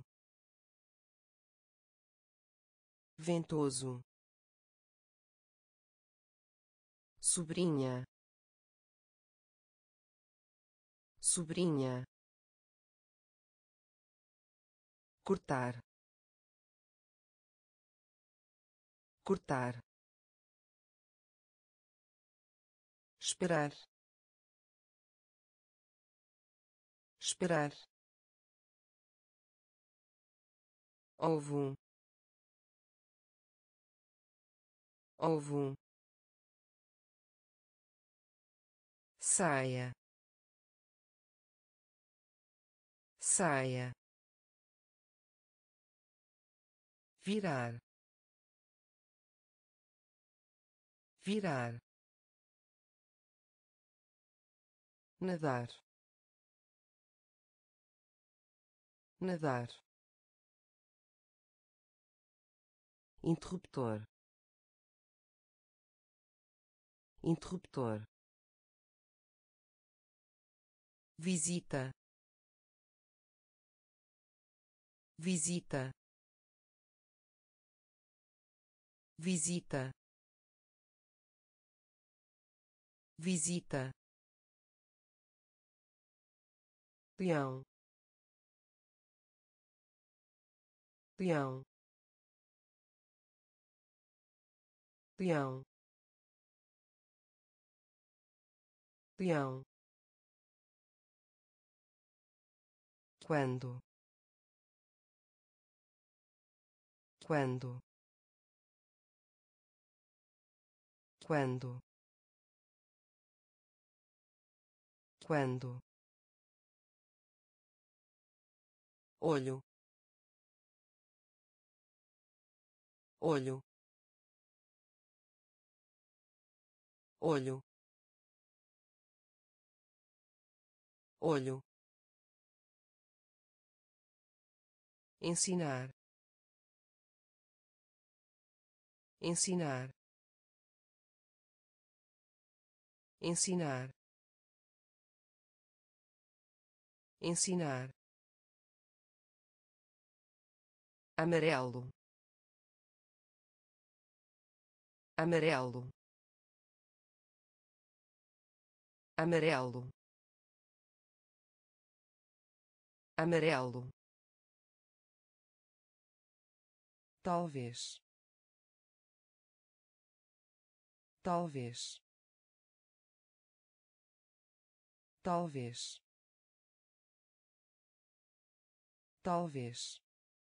ventoso, sobrinha, sobrinha, cortar, cortar, esperar, esperar, ovo, ovo, saia, saia, virar, virar, nadar, nadar, interruptor, interruptor, visita, visita, visita, visita, leão, leão, leão, leão, quando, quando, quando, quando, olho, olho, olho, olho, ensinar, ensinar, ensinar, ensinar, amarelo, amarelo, amarelo, amarelo, talvez, talvez, talvez, talvez,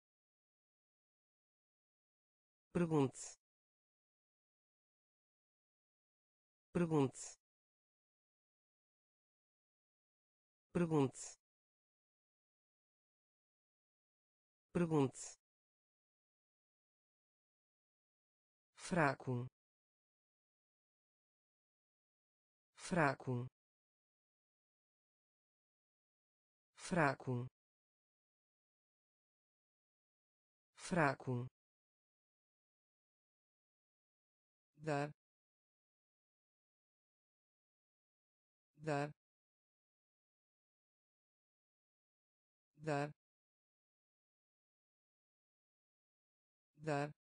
pergunte, pergunte, pergunte, pergunte, fraco, fraco, fraco, fraco, dar, dar, dar, dar,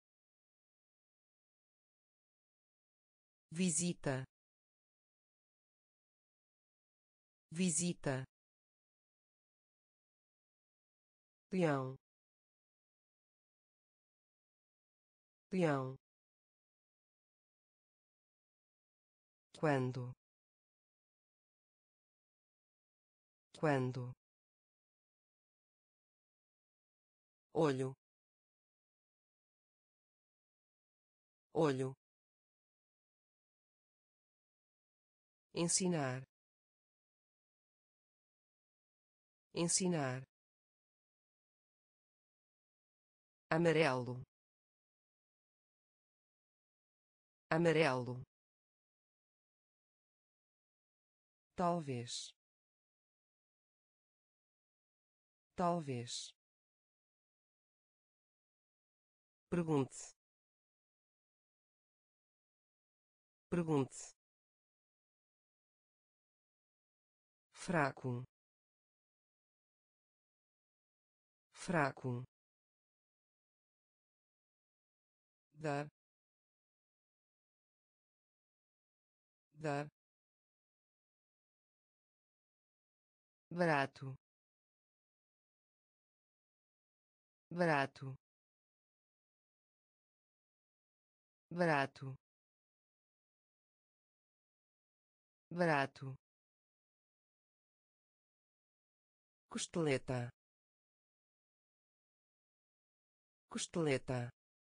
visita, visita, leão, leão, quando, quando, olho, olho, ensinar, ensinar, amarelo, amarelo, talvez, talvez, pergunte, pergunte, fraco, fraco, dar, dar, barato, barato, barato, barato, costeleta, costeleta,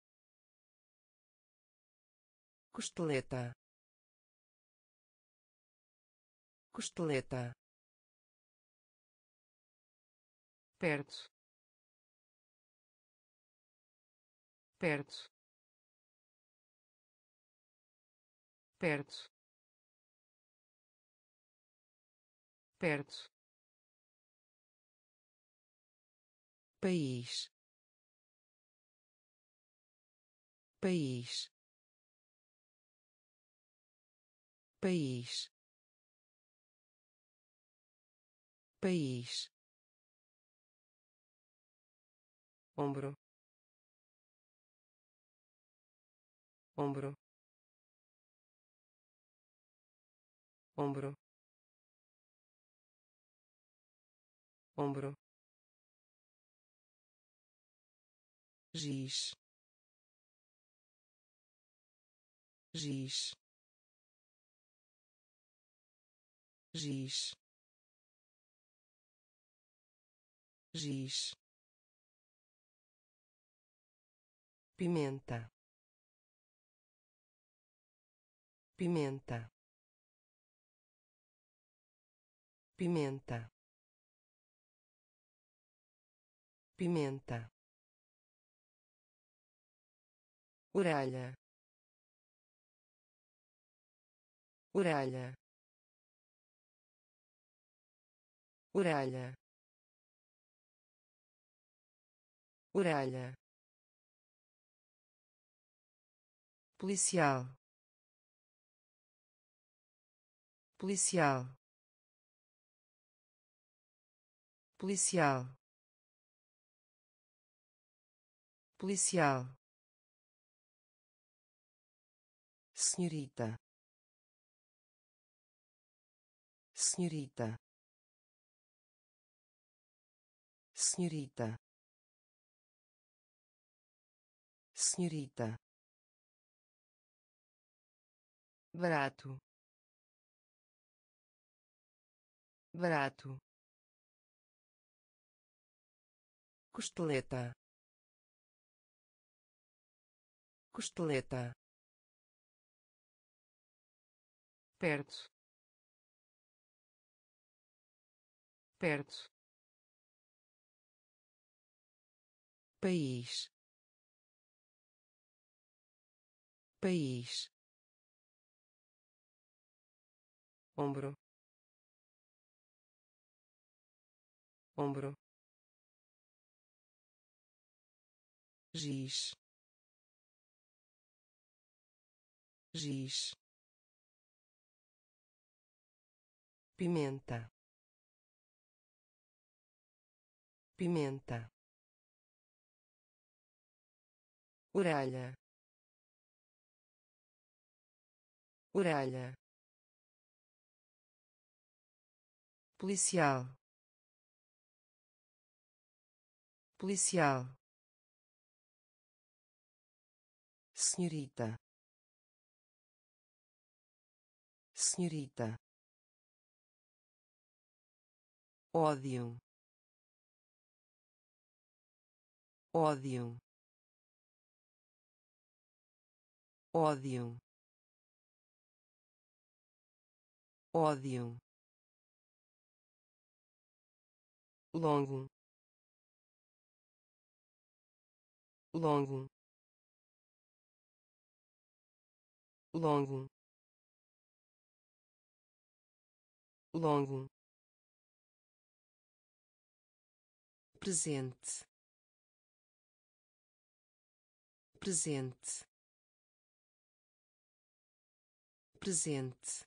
costeleta, costeleta, perto, perto, perto, perto, país, país, país, país, ombro, ombro, ombro, ombro, giz, giz, giz, giz, pimenta, pimenta, pimenta, pimenta, orelha, orelha, orelha, orelha, policial, policial, policial, policial, senhorita, senhorita, senhorita, senhorita, barato, barato, costeleta, costeleta, perto, perto, país, país, ombro, ombro, giz, giz, pimenta, pimenta, orelha, orelha, policial, policial, senhorita, senhorita, ódio, ódio, ódio, ódio, longo, longo, longo, longo, presente, presente, presente,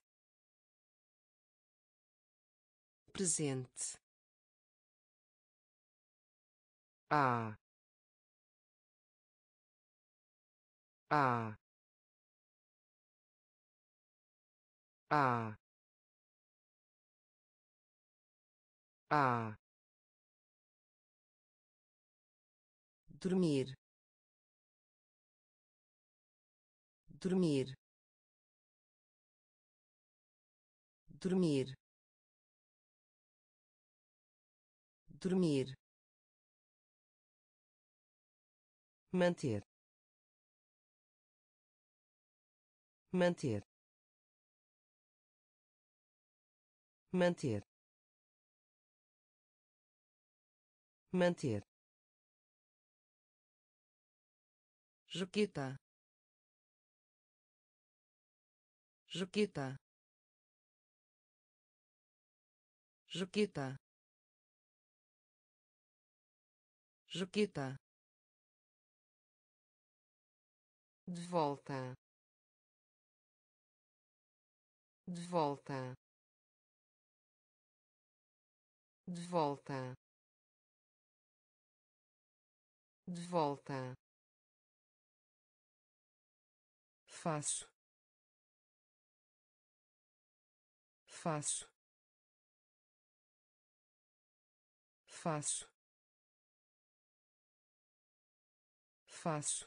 presente, a, a, a, a, dormir, dormir, dormir, dormir, manter, manter, manter, manter, jaqueta, jaqueta, jaqueta, jaqueta, de volta, de volta, de volta, de volta, faço, faço, faço, faço,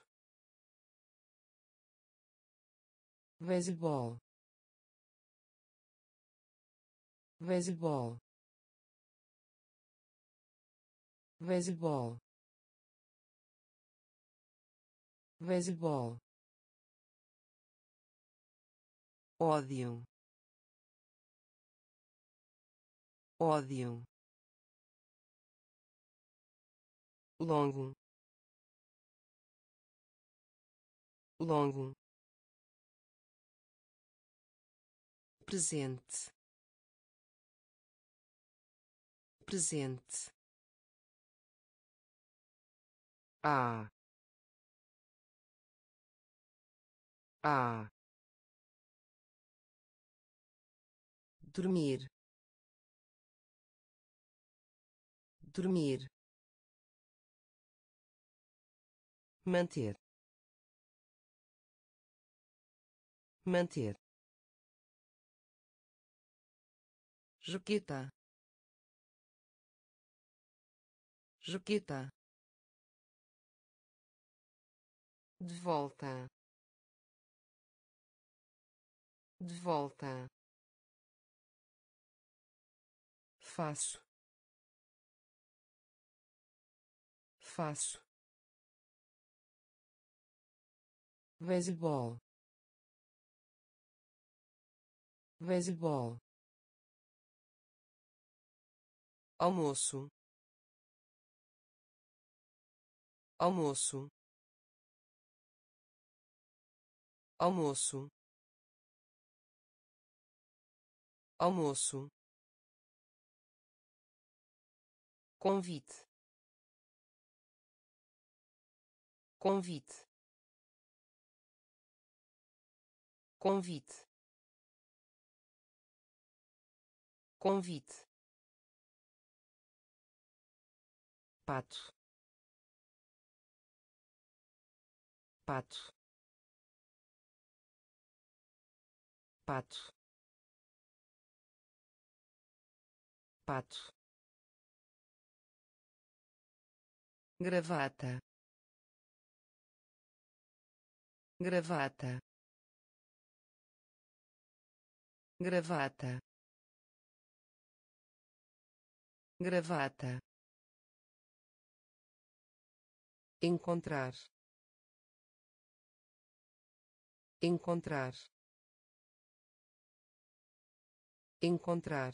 beisebol, beisebol, beisebol, beisebol, ódio, ódio, longo, longo, presente, presente, a, a, dormir, dormir, manter, manter, jaqueta, jaqueta, de volta, de volta, faço, faço, beisebol, beisebol, almoço, almoço, almoço, almoço, convite, convite, convite, convite, pato, pato, pato, pato, gravata, gravata, gravata, gravata, encontrar, encontrar, encontrar,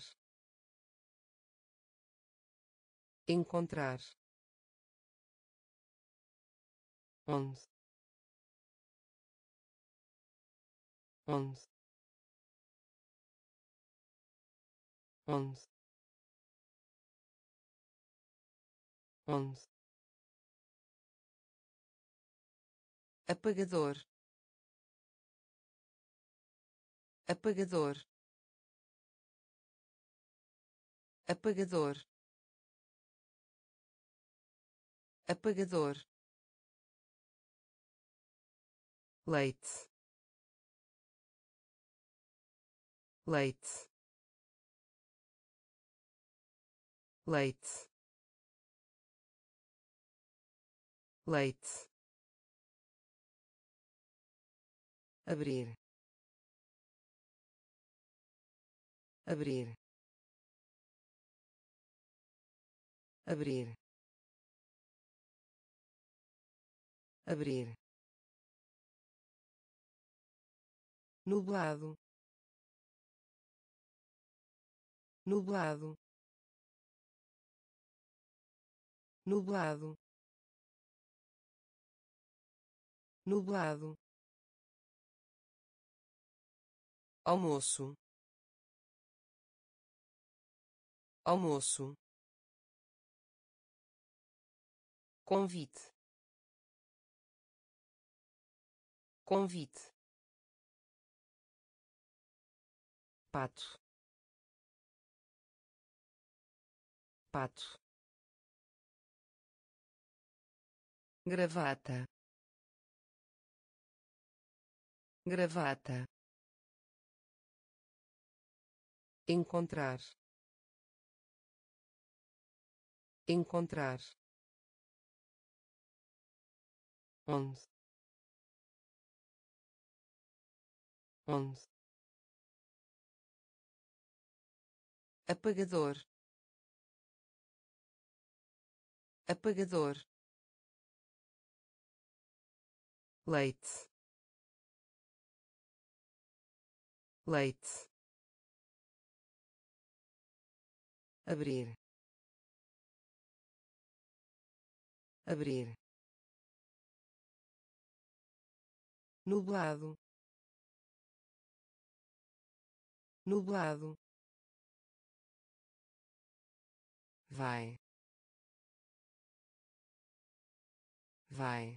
encontrar, onde, onde, onde, onde, apagador, apagador, apagador, apagador, leite, leite, leite, leite, abrir, abrir, abrir, abrir, nublado, nublado, nublado, nublado, almoço, almoço, convite, convite, pato, pato, gravata, gravata, encontrar, encontrar, onde, onde, apagador, apagador, leite, leite, abrir, abrir, nublado, nublado, vai, vai,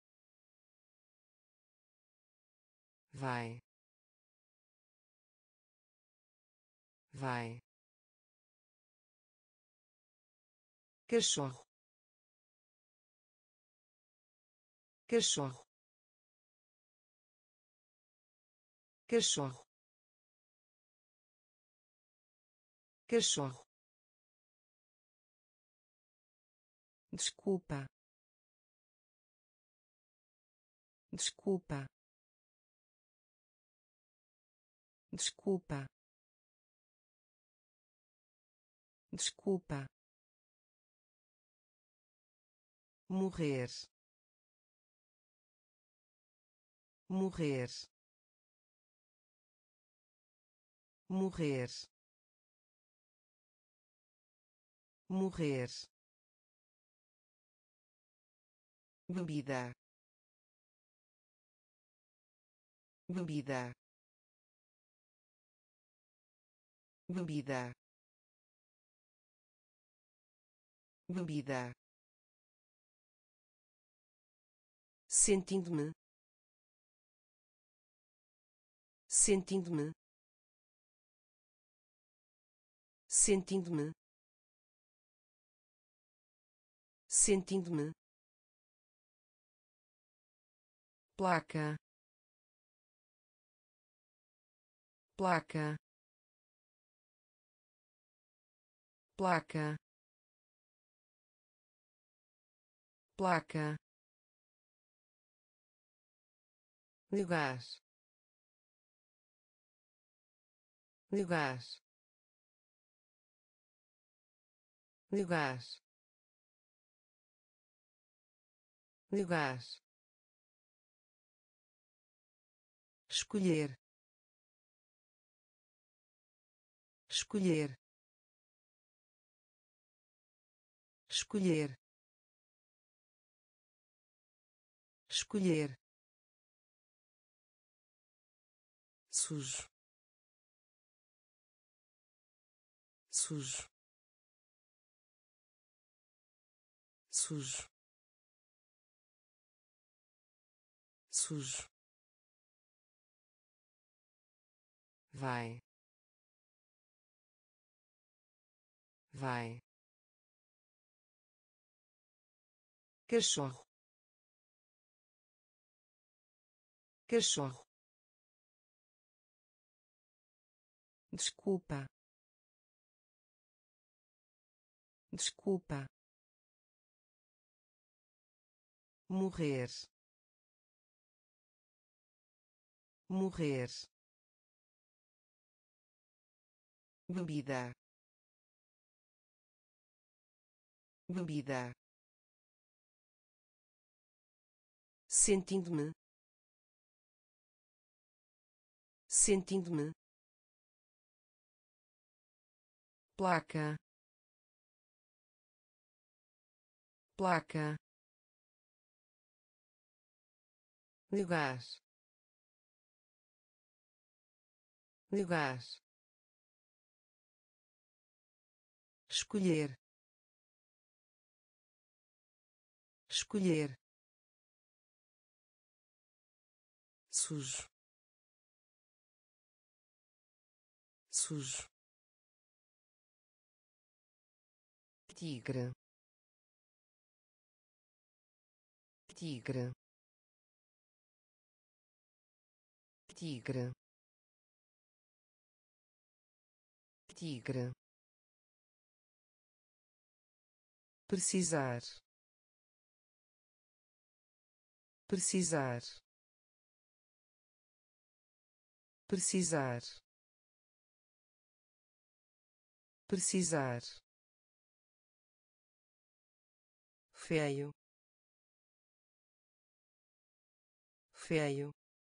vai, vai, cachorro, cachorro, cachorro, cachorro, desculpa, desculpa, desculpa, desculpa, morrer, morrer, morrer, morrer, bebida, bebida, bebida, bebida, sentindo-me, sentindo-me, sentindo-me, sentindo-me, placa, placa, placa, placa, lugar, lugar, lugar, lugar, escolher, escolher, escolher, escolher, sujo, sujo, sujo, sujo, vai, vai, cachorro, cachorro, desculpa, desculpa, morrer, morrer, bebida, bebida, sentindo-me, sentindo-me, placa, placa, lugar, lugar, escolher, escolher, sujo, sujo, tigre, tigre, tigre, tigre, precisar, precisar, precisar, precisar, feio, feio,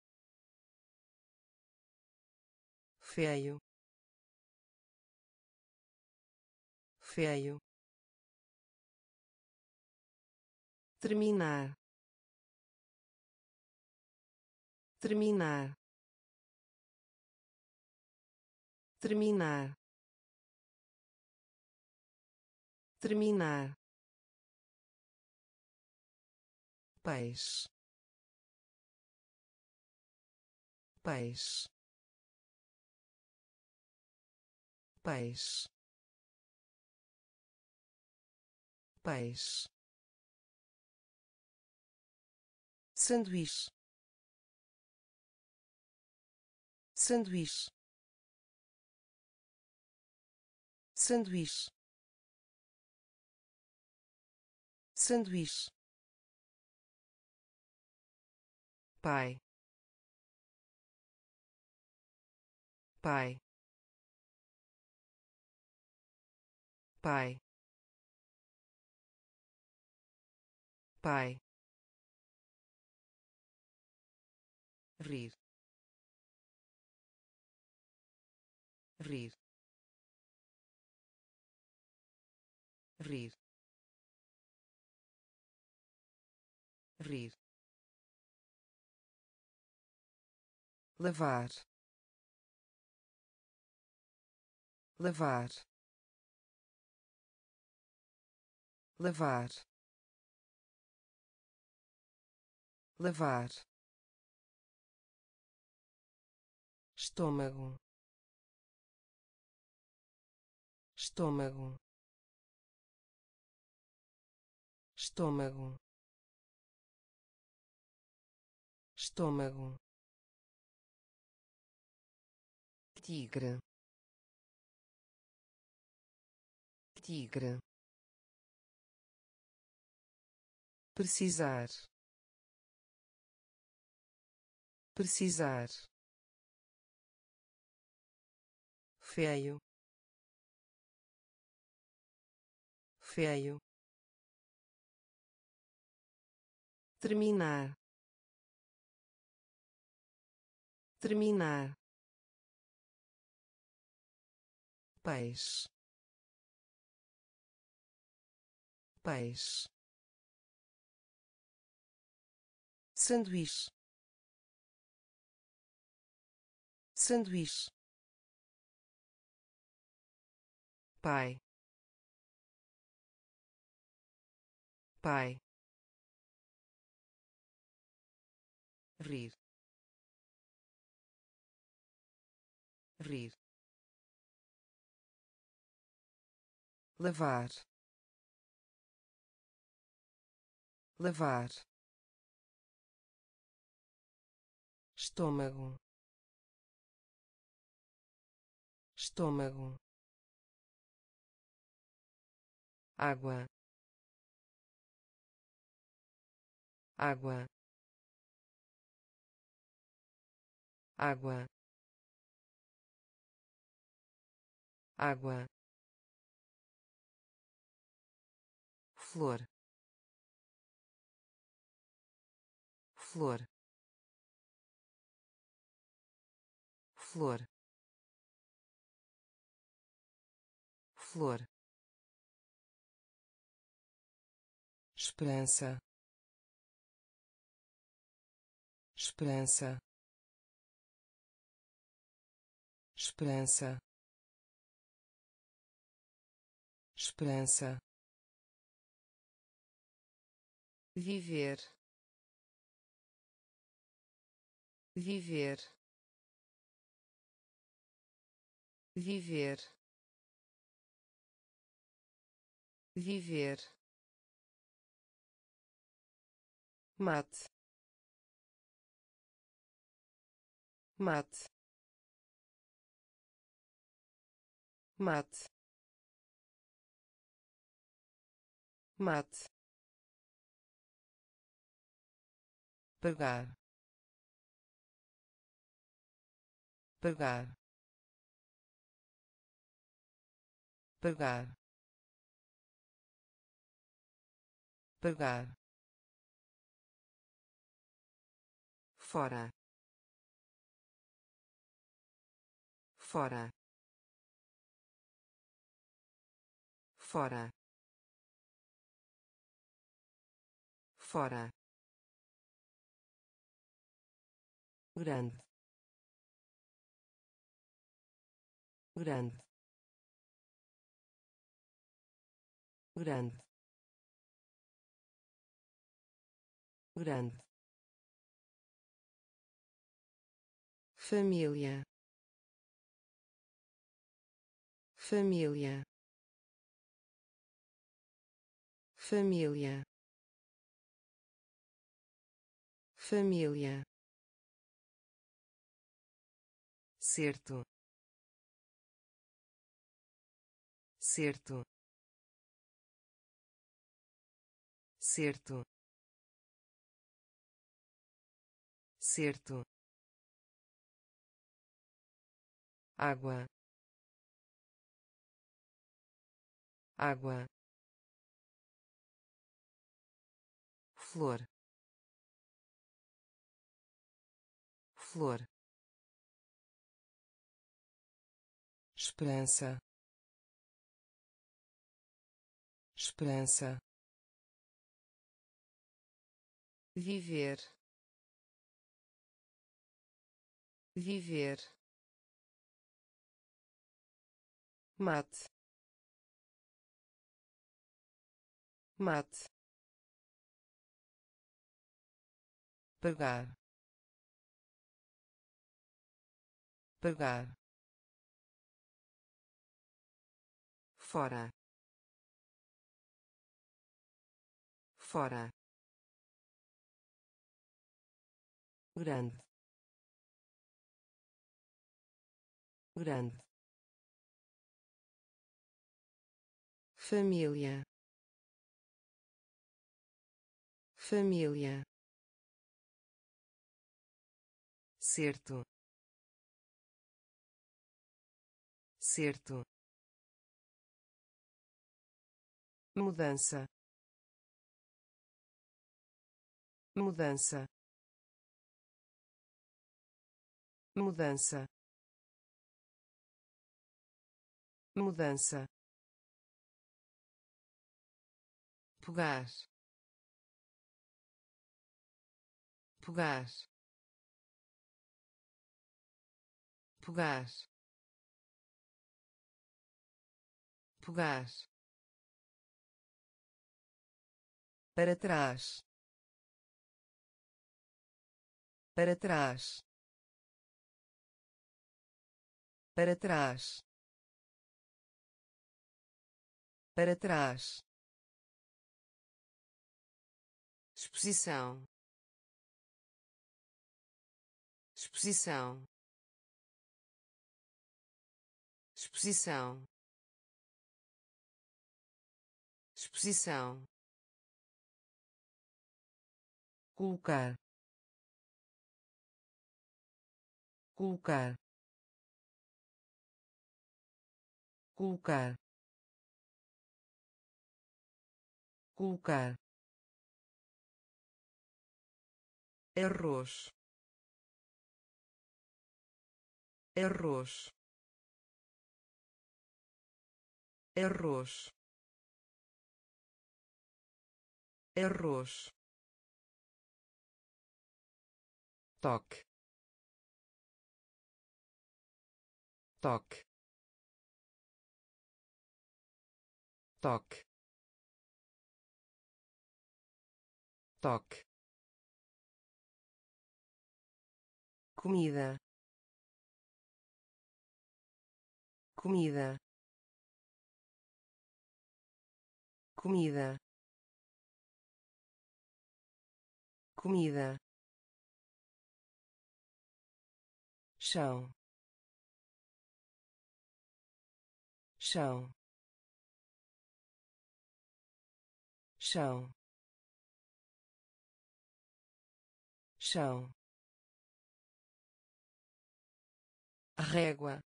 feio, feio, terminar, terminar, terminar, terminar, peixe, peixe, peixe, peixe, sanduíche, sanduíche, sanduíche, sanduíche, pai, pai, pai, pai, rir, rir, rir, rir, lavar, lavar, lavar, lavar, estômago, estômago, estômago, estômago, tigre, tigre, precisar, precisar, feio, feio, terminar, terminar, peixe, peixe, sanduíche, sanduíche, pai, pai, rir, rir, lavar, lavar, estômago, estômago, água, água, água, água, flor, flor, flor, flor, esperança, esperança, esperança, esperança, viver, viver, viver, viver, mate, mate, mate, mate, pagar, pagar, pagar, pagar, fora, fora, fora, fora, grande, grande, grande, grande, família, família, família, família, certo, certo, certo, certo, água, água, flor, flor, esperança, esperança, viver, viver, mate, mate, pagar, pagar, fora, fora, grande, grande, família, família, certo, certo, mudança, mudança, mudança, mudança, pegar, pegar, pegar, pegar, para trás, para trás, para trás, para trás, exposição, exposição, exposição, exposição, colocar, colocar, colocar, colocar, arroz, arroz, arroz, arroz, toque, toque, toque, toque, comida, comida, comida, comida, chão, chão, chão, chão, régua,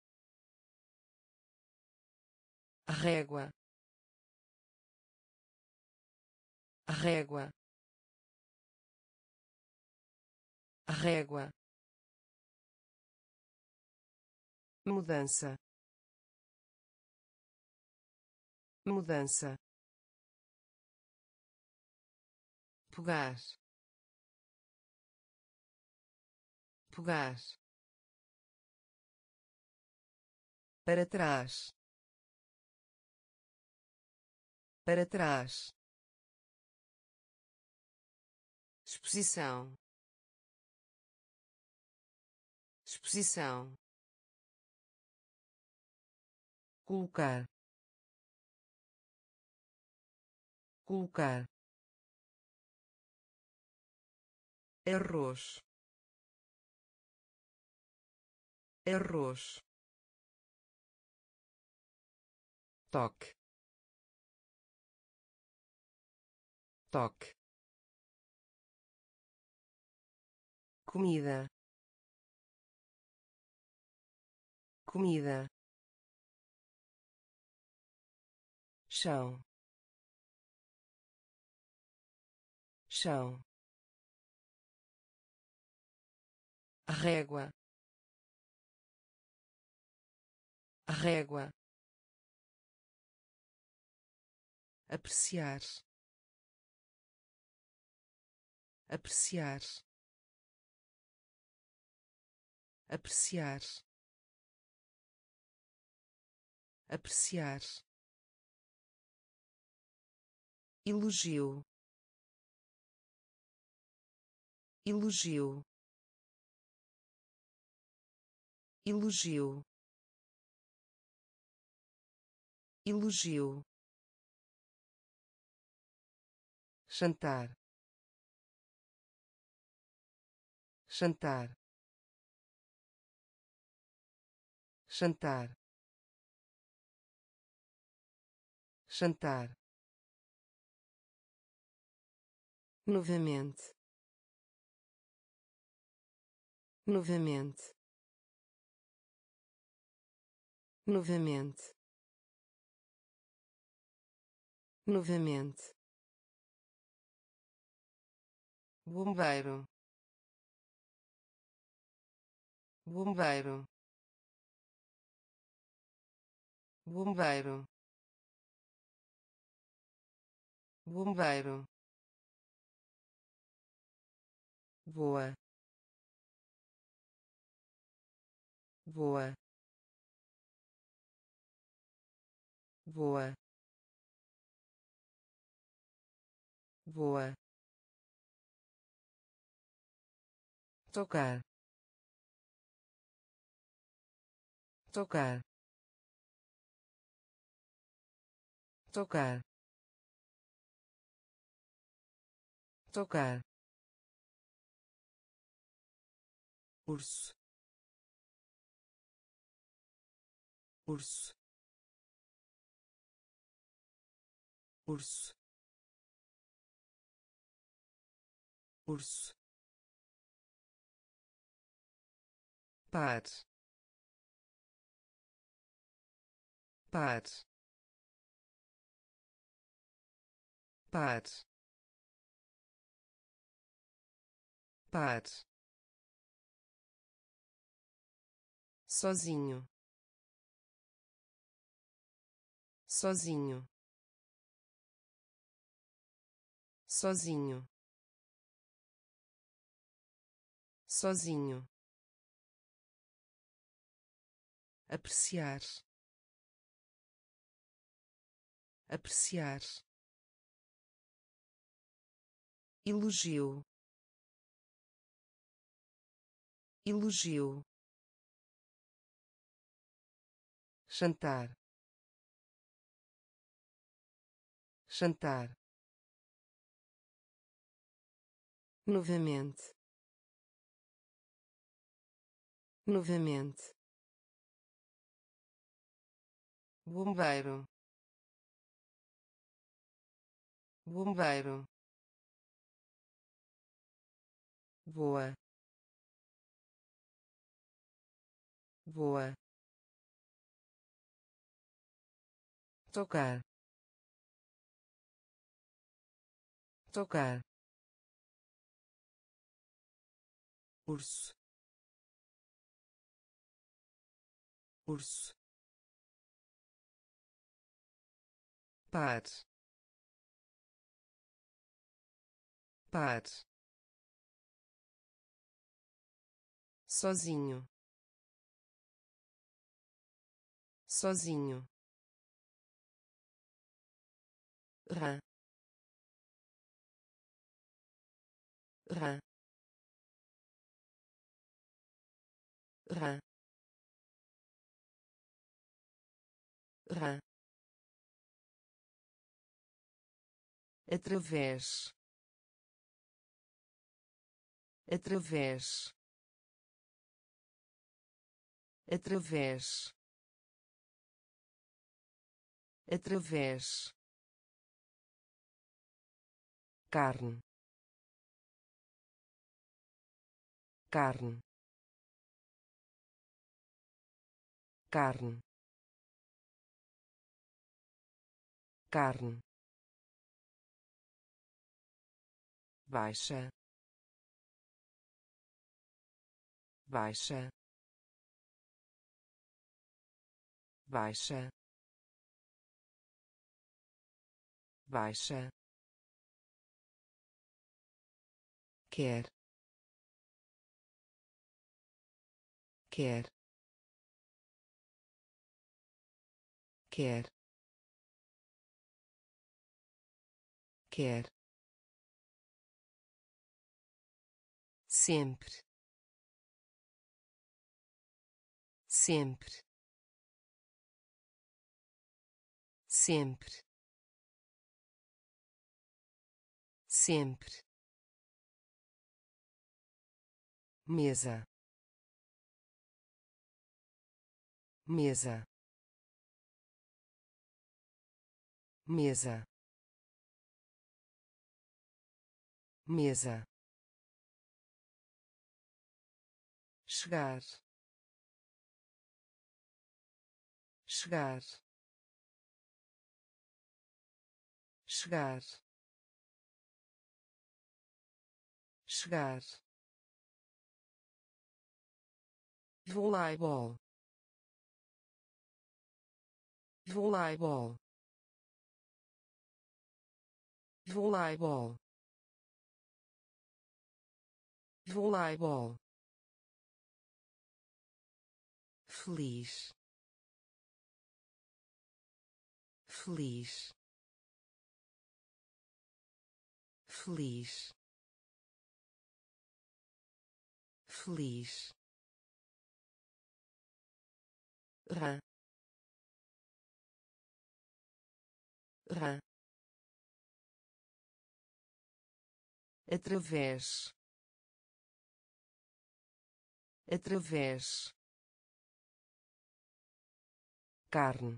régua, régua, régua, mudança, mudança, pegar, pegar, para trás, para trás, exposição, exposição, colocar, colocar, arroz, arroz, toque, toque, comida, comida, chão, chão, régua, régua, apreciar, apreciar, apreciar, apreciar, elogio, elogio, elogio, elogio, jantar, jantar, jantar, jantar, novamente, novamente, novamente, novamente, bombeiro, bombeiro, bombeiro, bombeiro, voa, voa, voa, voa, tocar, tocar, tocar, tocar, urso, urso, urso, urso, par, par, par, par, sozinho, sozinho, sozinho, sozinho, apreciar, apreciar, elogio, elogio, jantar, jantar, novamente, novamente, bombeiro, bombeiro, voa, voa, tocar, tocar, urso, urso, par, par, sozinho, sozinho, rã, rã, rã, rã, através, através, através, através, carne, carne, carne, carne, baixa, baixa, baixa, baixa, quer, quer, quer, quer, sempre, sempre, sempre, sempre, mesa, mesa, mesa, mesa, chegar, chegar, chegar, chegar, voleibol, voleibol, voleibol, voleibol, feliz, feliz, feliz, feliz, rã, rã, através, através, carne,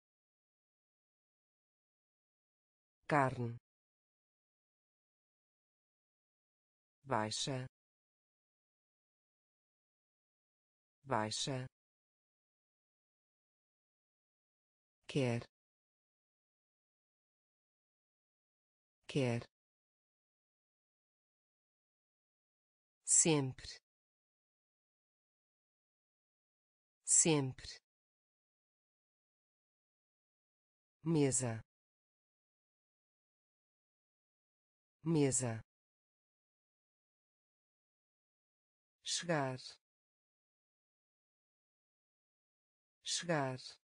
carne, baixa, baixa, quer, quer, sempre, sempre, mesa, mesa, chegar, chegar,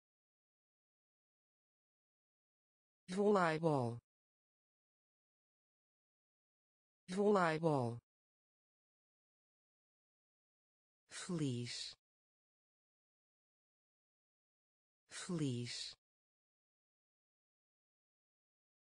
voleibol, voleibol, feliz, feliz,